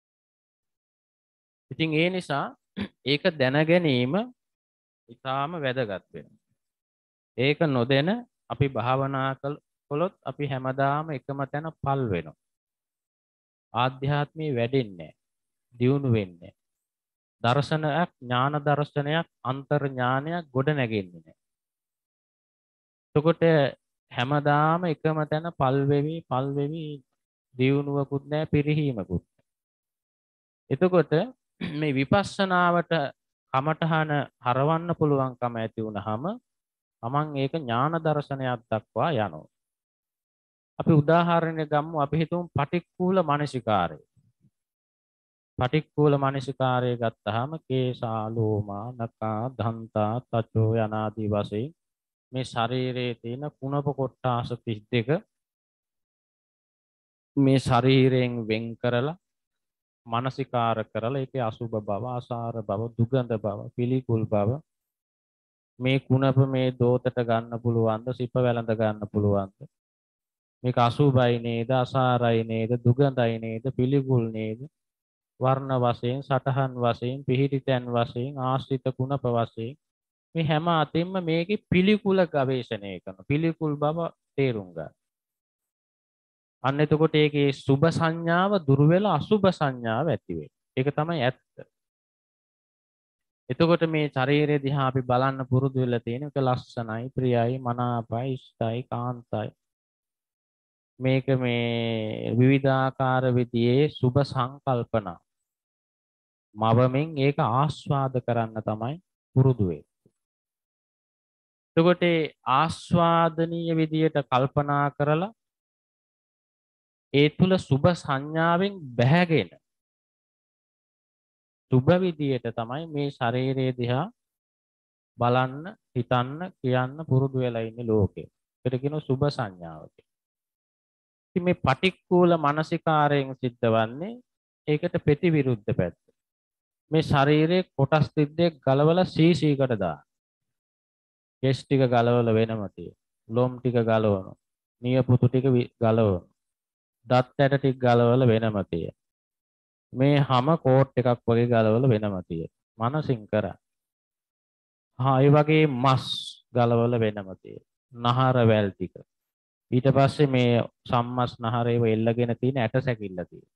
ඉතින් ඒ නිසා ඒක දැන ගැනීම ඉතාම වැදගත් වෙනවා. ඒක නොදැන අපි භාවනා කළොත් අපි හැමදාම එකම තැන පල් වෙනවා. ආධ්‍යාත්මී වැඩෙන්නේ නැහැ. දියුණු වෙන්නේ නැහැ. දර්ශනයක්, ඥාන දර්ශනයක්, අන්තර් ඥානයක් ගොඩ නැගෙන්නේ නැහැ. එතකොට හැමදාම එකම තැන පල් වෙවි පල් වෙවි දියුණුවකුත් නැහැ, පිරිහීමකුත් නැහැ. එතකොට මේ විපස්සනාවට කමඨහන හරවන්න පුළුවන්කම ඇති වුනහම තමන් ඒක ඥාන දර්ශනයක් දක්වා යනවා. අපි උදාහරණයක් ගමු. අපි හිතමු පටික්කුල මානසිකාරය. පටික්කුල මානසිකාරය ගත්තාම කේසා ලෝමා නකා දන්තා තචෝ යනාදී වශයෙන් මේ ශරීරයේ තියෙන කුණප කොට්ටාස තිස් දෙක මේ ශරීරයෙන් වෙන් කරලා මානසිකාර කරලා ඒකේ අසුබ බව, ආසාර බව, දුගඳ බව, පිළිකුල් බව මේ කුණප මේ දෝතට ගන්න පුළුවන්ද, සිප වැළඳ ගන්න පුළුවන්ද? මේක අසුබයි නේද, අසාරයි නේද, දුගඳයි නේද, පිළිකුල් නේද? වර්ණ වශයෙන්, සටහන් වශයෙන්, පිහිටි තැන් වශයෙන්, ආශ්‍රිත කුණප වශයෙන් මේ හැම අතින්ම මේකේ පිළිකුල ගවේෂණය කරන පිළිකුල් බව තේරුම් ගන්න. අන්න එතකොට ඒකේ සුභ සංඥාව දුර වෙලා අසුභ සංඥාව ඇති වෙනවා. ඒක තමයි ඇත්ත. එතකොට මේ ශරීරය දිහා අපි බලන්න පුරුදු වෙලා තියෙන එක ලස්සනයි, ප්‍රියයි, මනාපයි, ඉෂ්ටයි, කාන්තයි. මේක මේ විවිධාකාර විදිහේ සුභ සංකල්පනා මවමින් ඒක ආස්වාද කරන්න තමයි පුරුදු වෙන්නේ. එතකොට ආස්වාදනීය විදියට කල්පනා කරලා ඒ තුල සුභ සංඥාවෙන් බැහැගෙන සුභ විදියට තමයි මේ ශරීරය දිහා බලන්න, හිතන්න, කියන්න පුරුදු වෙලා ඉන්නේ ලෝකේ. ඒකට කියනවා සුභ සංඥාව කියලා. ඉතින් මේ පටික්කුල මානසිකාරයෙන් සිද්ධවන්නේ ඒකට ප්‍රතිවිරුද්ධ පැත්ත. මේ ශරීරයේ කොටස් දෙකක් ගලවලා සීසීකට දාන. කෙස් ටික ගලවලා වෙනම තිය. ලොම් ටික ගලවනවා. නියපොතු ටික ගලවනවා. දත් ඇට ටික ගලවලා වෙනම තිය. මේ හැම කෝට් එකක් වගේ ගලවලා වෙනම තිය. මනසින් කරා. හා ඒ වගේ මස් ගලවලා වෙනම තිය. නහර වැල් ටික. ඊට පස්සේ මේ සම්මස් නහරේව එල්ලගෙන තියෙන ඇට සැකිල්ල තියෙන.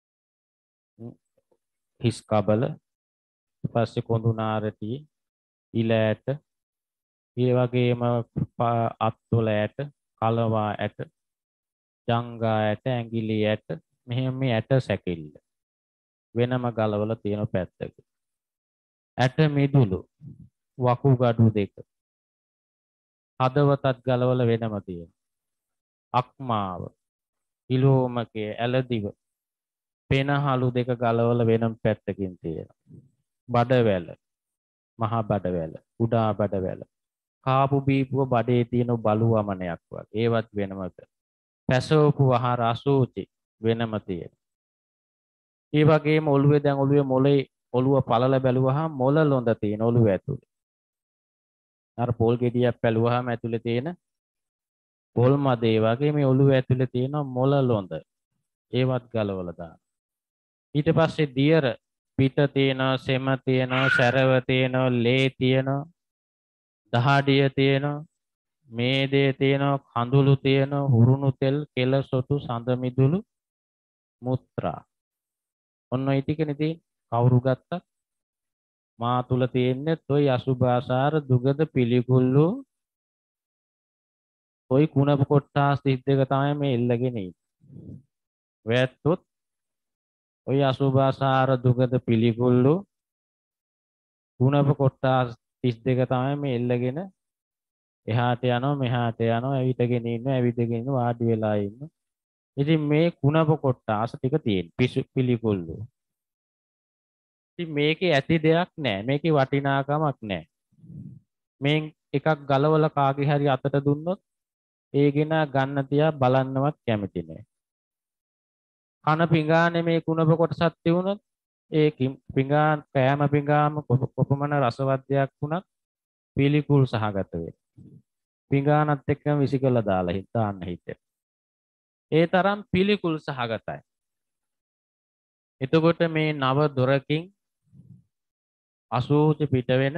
හිස් කබල ඊට පස්සේ කොඳු නාරටි ඉල ඇට ඒ වගේම අත්වල ඇට කලවා ඇට ජංගා ඇට ඇඟිලි ඇට මෙහෙම මේ ඇට සැකිල්ල වෙනම ගලවලා තියෙන පැත්තක ඇට මිදුළු වකුගඩු දෙක හදවතත් ගලවලා වෙනම තියෙන අක්මාව ඉලෝමකයේ ඇලදිව පෙනහළු දෙක ගලවලා වෙනම පැත්තකින් තියෙනවා බඩවැල මහා බඩවැල කුඩා බඩවැල කාපු බීපුව බඩේ තියෙන බලුවමනයක් වගේ ඒවත් වෙනමක පැසවපු ආහාර අසුචි වෙනම තියෙනවා ඒ වගේම ඔළුවේ දැන් ඔළුවේ මොලේ ඔළුව පළල බැලුවහම මොළ ලොඳ තියෙන ඔළුව ඇතුලේ අර පොල් ගෙඩියක් පැලුවහම ඇතුලේ තියෙන පොල් මදේ වගේ මේ ඔළුව ඇතුලේ තියෙන මොළ ලොඳ ඒවත් ගලවලා දාන්න ඊට පස්සේ දියර පිට තියෙනවා සෙම තියෙනවා සැරව තියෙනවා ලේ තියෙනවා දහඩිය තියෙනවා මේදේ තියෙනවා කඳුළු තියෙනවා හුරුණු තෙල් කෙල සොටු සඳ මිදුළු මුත්‍රා ඔන්න ඔය ටිකනේ තියෙන්නේ කවුරු ගත්තත් මා තුල තියෙන්නේ toy අසුභාසාර දුගද පිළිකුල්ලු toy කුණප කොට්ටාස් තිස් දෙක තමයි මේ එල්ලගෙන ඉන්නේ වැත්තොත් ඔය අසුභාසාර දුගද පිළිකුල්ලු කුණප කොට්ටාස් තිස් දෙක තමයි මේ එල්ලගෙන එහාට යනවා මෙහාට යනවා ඇවිදගෙන ඉන්නවා ඇවිදගෙන ඉන්නවා වාඩි වෙලා ඉන්නවා ඉතින් මේ කුණප කොට්ටාස ටික තියෙන පිළිකුල්ලු ඉතින් මේකේ ඇති දෙයක් නැහැ මේකේ වටිනාකමක් නැහැ මේ එකක් ගලවලා කාගේ හරි අතට දුන්නොත් ඒගෙන ගන්න තියා බලන්නවත් කැමති නැහැ කන පිඟානේ මේ කුණප කොටසක් තියුණොත් ඒ පිඟාන කෑම පිඟාම කොපමණ රසවත් දෙයක් වුණත් පිළිකුල් සහගත වේ. පිඟානත් එක්කම විසිකලා දාලා හිතාන්න හිතේ. ඒ තරම් පිළිකුල් සහගතයි. එතකොට මේ නව දොරකින් අසූචි පිට වෙන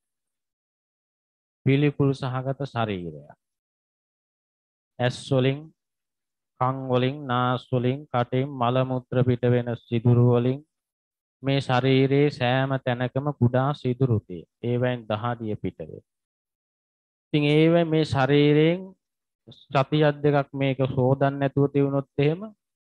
පිළිකුල් සහගත ශරීරය. ඇස් වලින් කන් වලින් නාස් වලින් කටින් මල මුත්‍ර පිට වෙන සිදුරු වලින් මේ ශරීරයේ සෑම තැනකම කුඩා සිදුරු තියෙන. ඒවෙන් දහඩිය පිට වේ. ඉතින් ඒවෙන් මේ ශරීරයෙන් සතියක් දෙකක් මේක සෝදන්න නැතුව තියුණොත් එහෙම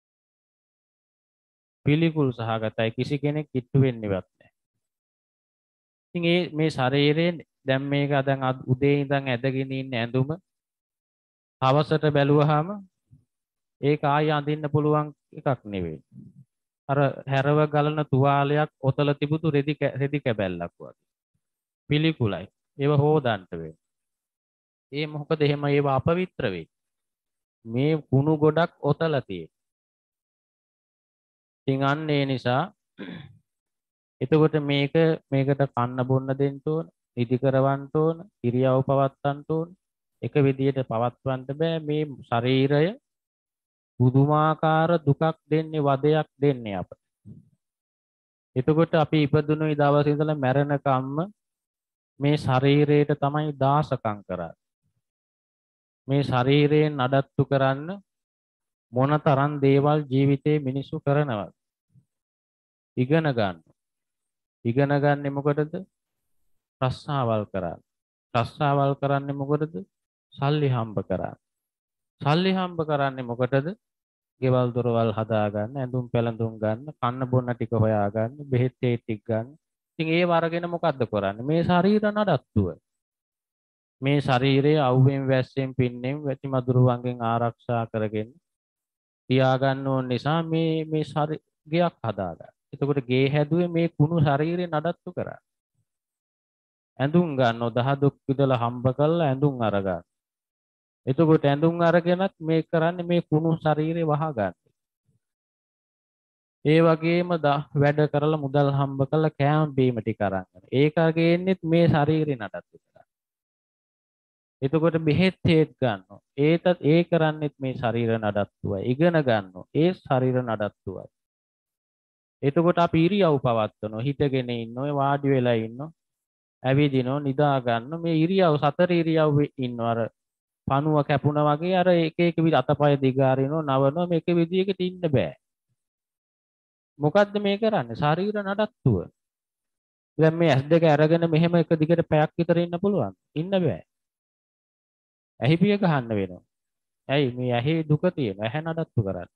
පිළිකුල් සහගතයි කිසි කෙනෙක් කිට්ටු වෙන්නේවත් නැහැ. ඉතින් ඒ මේ ශරීරයෙන් දැන් මේක දැන් උදේ ඉඳන් ඇදගෙන ඉන්න ඇඳුම හවසට බැලුවාම ඒක ආයෙ අඳින්න පුළුවන් එකක් නෙවෙයි. අර හැරව ගලන තුවාලයක් ඔතල තිබුතු රෙදි රෙදි කැබැල්ලක් වගේ. පිළිකුලයි. ඒව හොදන්න වෙන්නේ. ඒ මොකද එහෙම ඒවා අපවිත්‍ර වෙයි. මේ කුණු ගොඩක් ඔතලා තියෙන්නේ. ඉතින් අන්න ඒ නිසා එතකොට මේක මේකට කන්න බොන්න දෙන්න ඕන, ඉදි කරවන්න ඕන, ඉරියව් පවත්වන්න ඕන. එක විදියට පවත්වන්න බෑ මේ ශරීරය පුදුමාකාර දුකක් දෙන්නේ වදයක් දෙන්නේ අපට. එතකොට අපි ඉපදුණු දවසේ ඉඳලා මැරෙනකම්ම මේ ශරීරයට තමයි දාසකම් කරන්නේ. මේ ශරීරයෙන් නඩත්තු කරන්න මොනතරම් දේවල් ජීවිතේ මිනිස්සු කරනවද? ඉගෙන ගන්න. ඉගෙන ගන්නේ මොකටද? රස්සාවල් කරන්න. රස්සාවල් කරන්නේ මොකටද? සල්ලි හම්බ කරන්න. සල්ලි හම්බ කරන්නේ මොකටද? ගෙවල් දොරවල් හදාගන්න, ඇඳුම් පැළඳුම් ගන්න, කන්න බොන්න ටික හොයාගන්න, බෙහෙත් ඒ ටික ගන්න. ඉතින් ඒ වරගෙන මොකද්ද කරන්නේ? මේ ශරීර නඩත්තුව. මේ ශරීරය අවුවෙන් වැස්සෙන් පින්නෙන් වැටි මදුරුවන්ගෙන් ආරක්ෂා කරගෙන තියාගන්න ඕන නිසා මේ මේ ශරීරයක් හදාගන්න. එතකොට ගේ හැදුවේ මේ කුණු ශරීරේ නඩත්තු කරා. ඇඳුම් ගන්නව දහදුක් විදලා හම්බ කරලා ඇඳුම් අරගන්න. එතකොට ඇඳුම් අරගෙනත් මේ කරන්නේ මේ කුණු ශරීරේ වහගන්න. ඒ වගේම වැඩ කරලා මුදල් හම්බ කරලා කෑම බීම ටික අරන් යනවා. ඒක ගේන්නෙත් මේ ශරීරේ නඩත්තු කරා. එතකොට බෙහෙත් හේත් ගන්නවා. ඒතත් ඒ කරන්නෙත් මේ ශරීර නඩත්තුවයි. ඉගෙන ගන්නවා. ඒ ශරීර නඩත්තුවයි. එතකොට අපි ඉරියව් පවත්වනවා. හිටගෙන ඉන්නවා, වාඩි වෙලා ඉන්නවා, ඇවිදිනවා, නිදා ගන්න. මේ ඉරියව් සතර ඉරියව්වේ ඉන්නවා. අර පණුව කැපුණා වගේ අර එක එක විදිහ අතපය දිගාරිනවා, නවනවා. මේක විදියකට ඉන්න බෑ. මොකද්ද මේ කරන්නේ? ශරීර නඩත්තුව. දැන් මේ ඇස් දෙක අරගෙන මෙහෙම එක දිගට පැයක් විතර ඉන්න පුළුවන්. ඉන්න බෑ. ඇහි පිය ගහන්න වෙනවා. ඇයි මේ ඇහි දුක තියෙන ඇහැ නඩත්තු කරන්නේ.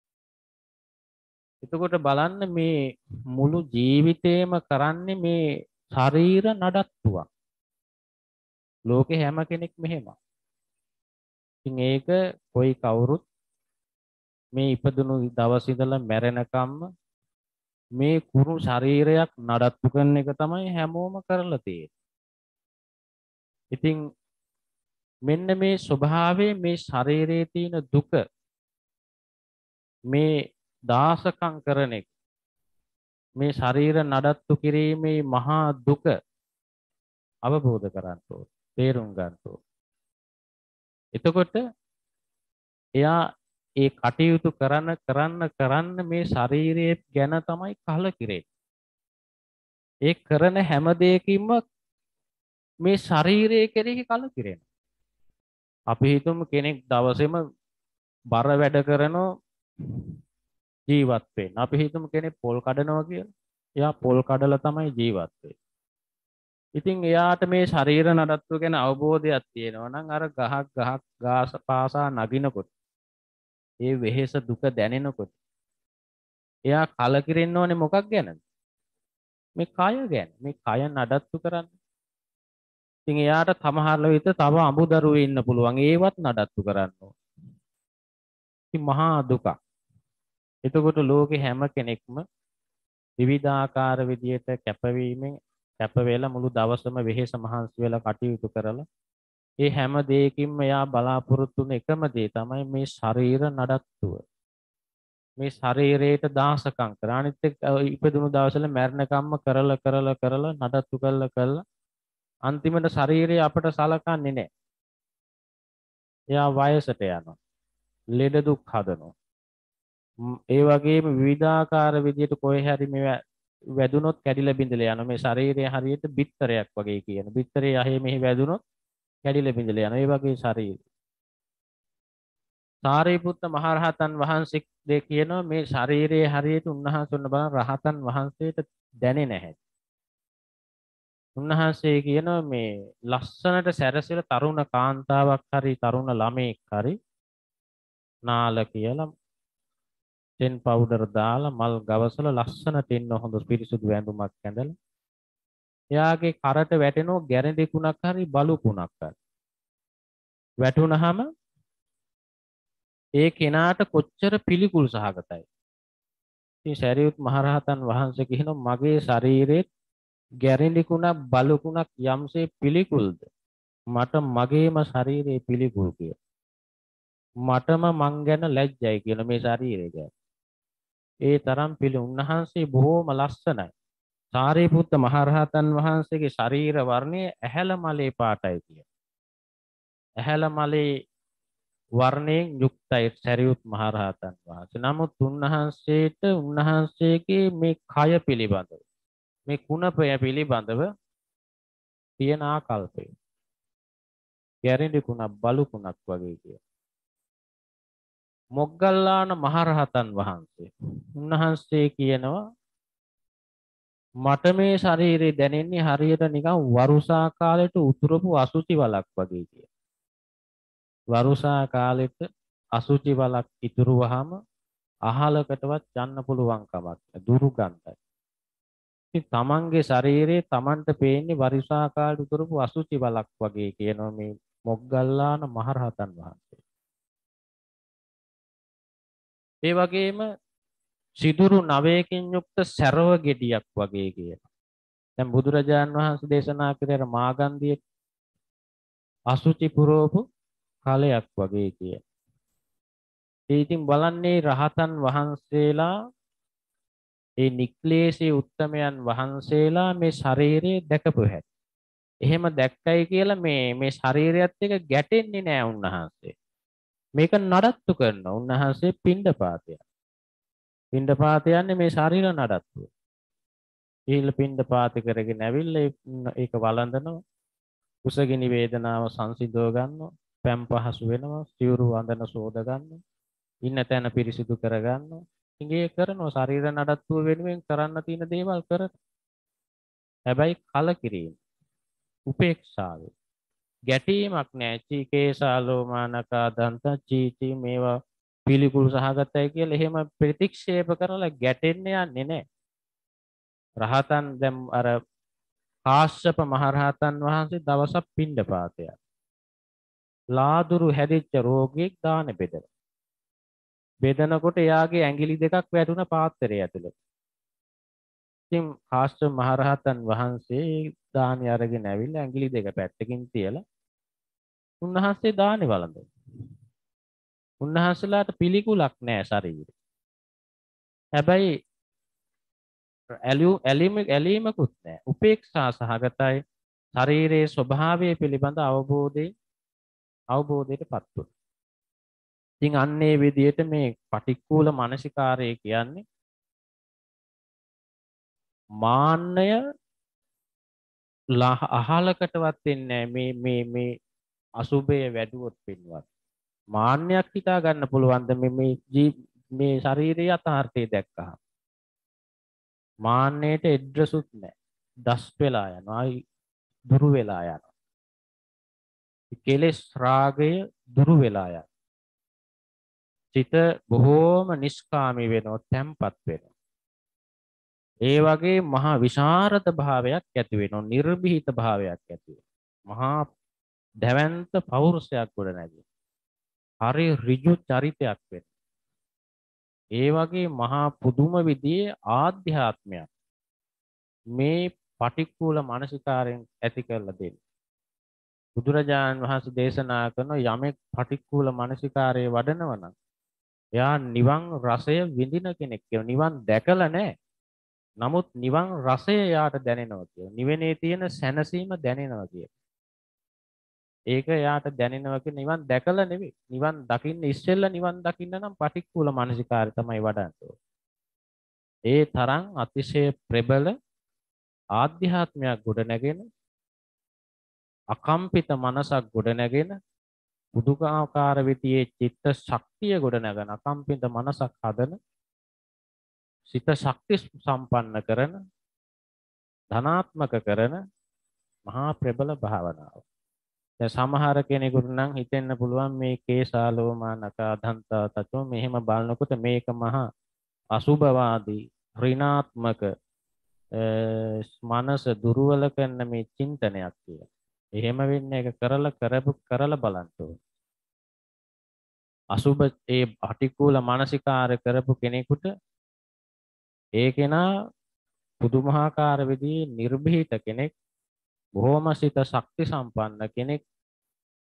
එතකොට බලන්න මේ මුළු ජීවිතේම කරන්නේ මේ ශරීර නඩත්තුවක්. ලෝකේ හැම කෙනෙක් මෙහෙම. ඉතින් ඒක කොයි කවුරුත් මේ ඉපදුණු දවස් ඉඳලා මැරෙනකම්ම මේ කුණු ශරීරයක් නඩත්තු කරන එක තමයි හැමෝම කරලා තියෙන්නේ. ඉතින් මෙන්න මේ ස්වභාවයේ මේ ශරීරයේ තියෙන දුක මේ දාසකම් කරන එක මේ ශරීර නඩත්තු කිරීමේ මහා දුක අවබෝධ කරගන්න ඕනේ. තේරුම් ගන්න ඕනේ. එතකොට එයා ඒ කටයුතු කරන කරන්න කරන්න මේ ශරීරයේ ගැන තමයි කලකිරෙන්නේ. ඒ කරන හැම දෙයකින්ම මේ ශරීරය කෙරෙහි කලකිරෙනවා. අපි හිතමු කෙනෙක් දවසේම බර වැඩ කරනෝ ජීවත් වෙන්න. අපි හිතමු කෙනෙක් පොල් කඩනවා කියලා. එයා පොල් කඩලා තමයි ජීවත් වෙන්නේ. ඉතින් එයාට මේ ශරීර නඩත්තු ගැන අවබෝධයක් තියෙනවා නම් අර ගහක් ගහක් ගාස පාසා නගිනකොට ඒ වෙහෙස දුක දැනෙනකොට එයා කලකිරෙන්න ඕනේ මොකක් ගැනද? මේ කය ගැන. මේ කය නඩත්තු කරන්න. ඉතින් එයාට සමහර විට තව අමුදරුවේ ඉන්න පුළුවන්. ඒවත් නඩත්තු කරන්න ඕනේ. ඉතින් මහා දුකක්. එතකොට ලෝකේ හැම කෙනෙක්ම විවිධාකාර විදියට කැපවීමෙන් කැප වෙලා මුළු දවසම වෙහෙස මහන්සි වෙලා කටයුතු කරලා ඒ හැම දෙයකින්ම එයා බලාපොරොත්තු වෙන එකම දේ තමයි මේ ශරීර නඩත්තුව. මේ ශරීරයට දාසකම් කර අනිත් එක්ක ඉපදුණු දවසල මැරෙනකම්ම කරලා කරලා කරලා නඩත්තු කරලා කරලා අන්තිමට ශරීරය අපට සලකන්නේ නැහැ. එයා වයසට යනවා. ලෙඩ දුක් හදනවා. ඒ වගේම විවිධාකාර විදියට කොහේ හරි මේ වැදුනොත් කැඩිලා බිඳලා යනවා. මේ ශරීරය හරියට බිත්තරයක් වගේ කියන. බිත්තරේ යහේ මෙහි වැදුනොත් කැඩිලා බිඳලා යනවා. ඒ වගේ ශරීරය. සාරිපුත්ත මහරහතන් වහන්සේ දෙ කියනවා මේ ශරීරයේ හරියට උන්වහන්සේ උන්න බලන රහතන් වහන්සේට දැනෙන්නේ නැහැ. උන්වහන්සේ කියනවා මේ ලස්සනට සැරසෙලා තරුණ කාන්තාවක් හරි තරුණ ළමෙක් හරි නාල කියලා තෙන් පවුඩර් දාලා මල් ගවසලා ලස්සනට ඉන්න හොඳ පිරිසුදු වැඳුමක් ඇඳලා එයාගේ කරට වැටෙනෝ ගැරඬි කුණක් හරි බලු කුණක් හරි වැටුනහම ඒ කෙනාට කොච්චර පිළිකුල් සහගතයි. ඉතින් සරියුත් මහරහතන් වහන්සේ කියනවා මගේ ශරීරයේ ගැරඬි කුණක් බලු කුණක් යම්සේ පිළිකුල්ද මට මගේම ශරීරයේ පිළිකුල් කිය. මටම මං ගැන ලැජ්ජයි කියන මේ ශරීරය ගැන. ඒ තරම් පිළි උන්වහන්සේ බොහෝම ලස්සනයි. සාරිපුත්ත මහරහතන් වහන්සේගේ ශරීර වර්ණය ඇහැල මලේ පාටයි කිය. ඇහැල මලේ වර්ණයෙන් යුක්තයි සරියුත් මහරහතන් වහන්සේ. නමුත් උන්වහන්සේට උන්වහන්සේගේ මේ කය පිළිබඳව මේ කුණපය පිළිබඳව තියෙන ආකල්පය ගැරඬි කුණක් බලු කුණක් වගේ කිය. මොග්ගල්ලාන මහරහතන් වහන්සේ උන්වහන්සේ කියනවා මට මේ ශරීරය දැනෙන්නේ හරියට නිකන් වරුසා කාලෙට උතුරපු අසුචි වලක් වගේ කිය. වරුසා කාලෙට අසුචි වලක් ඉතුරු වහම අහලකටවත් යන්න පුළුවන් කමක් නැහැ. දුර්ගන්ධයි. ඉතින් තමන්ගේ ශරීරයේ තමන්ට පේන්නේ වරුසා කාලෙට උතුරපු අසුචි වලක් වගේ කියනවා මේ මොග්ගල්ලාන මහරහතන් වහන්සේ. ඒ වගේම සිදුරු නවයකින් යුක්ත සරව ගෙඩියක් වගේ කියනවා. දැන් බුදුරජාන් වහන්සේ දේශනා කළේ මාගන්ධිය අසුචි පුරෝපු කාලයක් වගේ කිය. ඒ ඉතින් බලන්නේ රහතන් වහන්සේලා ඒ නික්ලේශී උත්තමයන් වහන්සේලා මේ ශරීරයේ දැකපු හැටි. එහෙම දැක්කයි කියලා මේ මේ ශරීරයත් එක්ක ගැටෙන්නේ නැහැ උන්වහන්සේ. මේක නඩත්තු කරනවා උන්වහන්සේ පිණ්ඩපාතය. පිණ්ඩපාත යන්නේ මේ ශරීර නඩත්තුව. ඊළ පිණ්ඩපාත කරගෙන ඇවිල්ලා ඒක වළඳනවා. කුසගිනි වේදනාව සංසිඳව ගන්නවා. පැම් පහසු වෙනවා. සිවුරු වඳන සෝද ගන්නවා. ඉන්න තැන පිරිසිදු කර ගන්නවා. ඉංගේ කරනවා ශරීර නඩත්තුව වෙනුවෙන් කරන්න තියෙන දේවල් කරන. හැබැයි කලකිරීම උපේක්ෂාව ගැටීමක් නැහැ. චීකේසාලෝමානකා දන්ත චීචි මේවා පිළිකුල් සහගතයි කියලා එහෙම ප්‍රතික්ෂේප කරලා ගැටෙන්න යන්නේ නැහැ. රහතන් දැන් අර කාශ්‍යප මහරහතන් වහන්සේ දවසක් පිණ්ඩපාතය. ලාදුරු හැදිච්ච රෝගියෙක් දාන බෙදලා. බෙදනකොට එයාගේ ඇඟිලි දෙකක් වැටුණ පාත්‍රය ඇතුළේ. ඉතින් කාශ්‍යප මහරහතන් වහන්සේ දානි අරගෙන ඇවිල්ලා ඇඟිලි දෙක පැත්තකින් තියලා උන්වහන්සේ දානි වළඳනවා. උන්වහන්සේලාට පිළිකුලක් නැහැ ශරීරේ. හැබැයි ඇලීම ඇලීමකුත් නැහැ. උපේක්ෂා සහගතයි. ශරීරයේ ස්වභාවය පිළිබඳ අවබෝධය අවබෝධයටපත් වුණා. ඉතින් අන්නේ විදිහට මේ පටික්කුල මානසිකාරය කියන්නේ මාන්නය අහලකටවත් වෙන්නේ මේ මේ මේ අසුභය වැඩුවොත් පින්වත්. මාන්නයක් හිතා ගන්න පුළුවන්ද මේ මේ මේ ශරීරයේ යථාර්ථය දැක්කහම. මාන්නයට එඩ්‍රසුත් නැහැ. දස් වෙලා යනවා. දුරු වෙලා යනවා. කෙලෙස් රාගය දුරු වෙලා යනවා. සිත බොහෝම නිෂ්කාමී වෙනවා, තැම්පත් වෙනවා. ඒ වගේ මහා විශාරද භාවයක් ඇති වෙනවා, නිර්භීත භාවයක් ඇති වෙනවා. මහා දැවැන්ත පෞරුෂයක් ගොඩ නැගෙනවා. හරි ඍජු චරිතයක් වෙනවා. ඒ වගේ මහා පුදුම විදිහේ ආධ්‍යාත්මයක් මේ පටික්කුල මානසිකාරයෙන් ඇති කරලා දෙන්නේ. බුදුරජාණන් වහන්සේ දේශනා කරන යමෙක් පටික්කුල මානසිකාරයේ වඩනවා නම් එයා නිවන් රසය විඳින කෙනෙක් කියලා. නිවන් දැකලා නැහැ. නමුත් නිවන් රසය යාට දැනෙනවා කියලා. නිවනේ තියෙන සැනසීම දැනෙනවා කියලා. ඒක යාට දැනෙනවා කියලා නිවන් දැකලා නෙවෙයි. නිවන් දකින්න ඉස්සෙල්ලා නිවන් දකින්න නම් පටික්කුල මානසිකාරය තමයි වඩන්න ඕනේ. ඒ තරම් අතිශය ප්‍රබල ආධ්‍යාත්මයක් ගොඩ නැගෙන අකම්පිත මනසක් ගොඩ නැගෙන බුදුකාකාර විදියේ චිත්ත ශක්තිය ගොඩ නැගෙන අකම්පිත මනසක් හදන සිත ශක්ති සම්පන්න කරන ධනාත්මක කරන මහා ප්‍රබල භාවනාව. දැන් සමහර කෙනෙකුට නම් හිතෙන්න පුළුවන් මේ කේසාලෝමානකා දන්තා තතෝ මෙහෙම බලනකොට මේක මහා අසුභවාදී ඍණාත්මක මනස දුර්වල කරන මේ චින්තනයක් කියලා. එහෙම වෙන්නේ ඒක කරලා කරපු කරලා බලන්න ඕනේ. අසුභ ඒ පටික්කුල මානසිකාර කරපු කෙනෙකුට ඒ කෙනා පුදුමහාකාර විදිහේ නිර්භීත කෙනෙක්, බොහොම සිත ශක්ති සම්පන්න කෙනෙක්,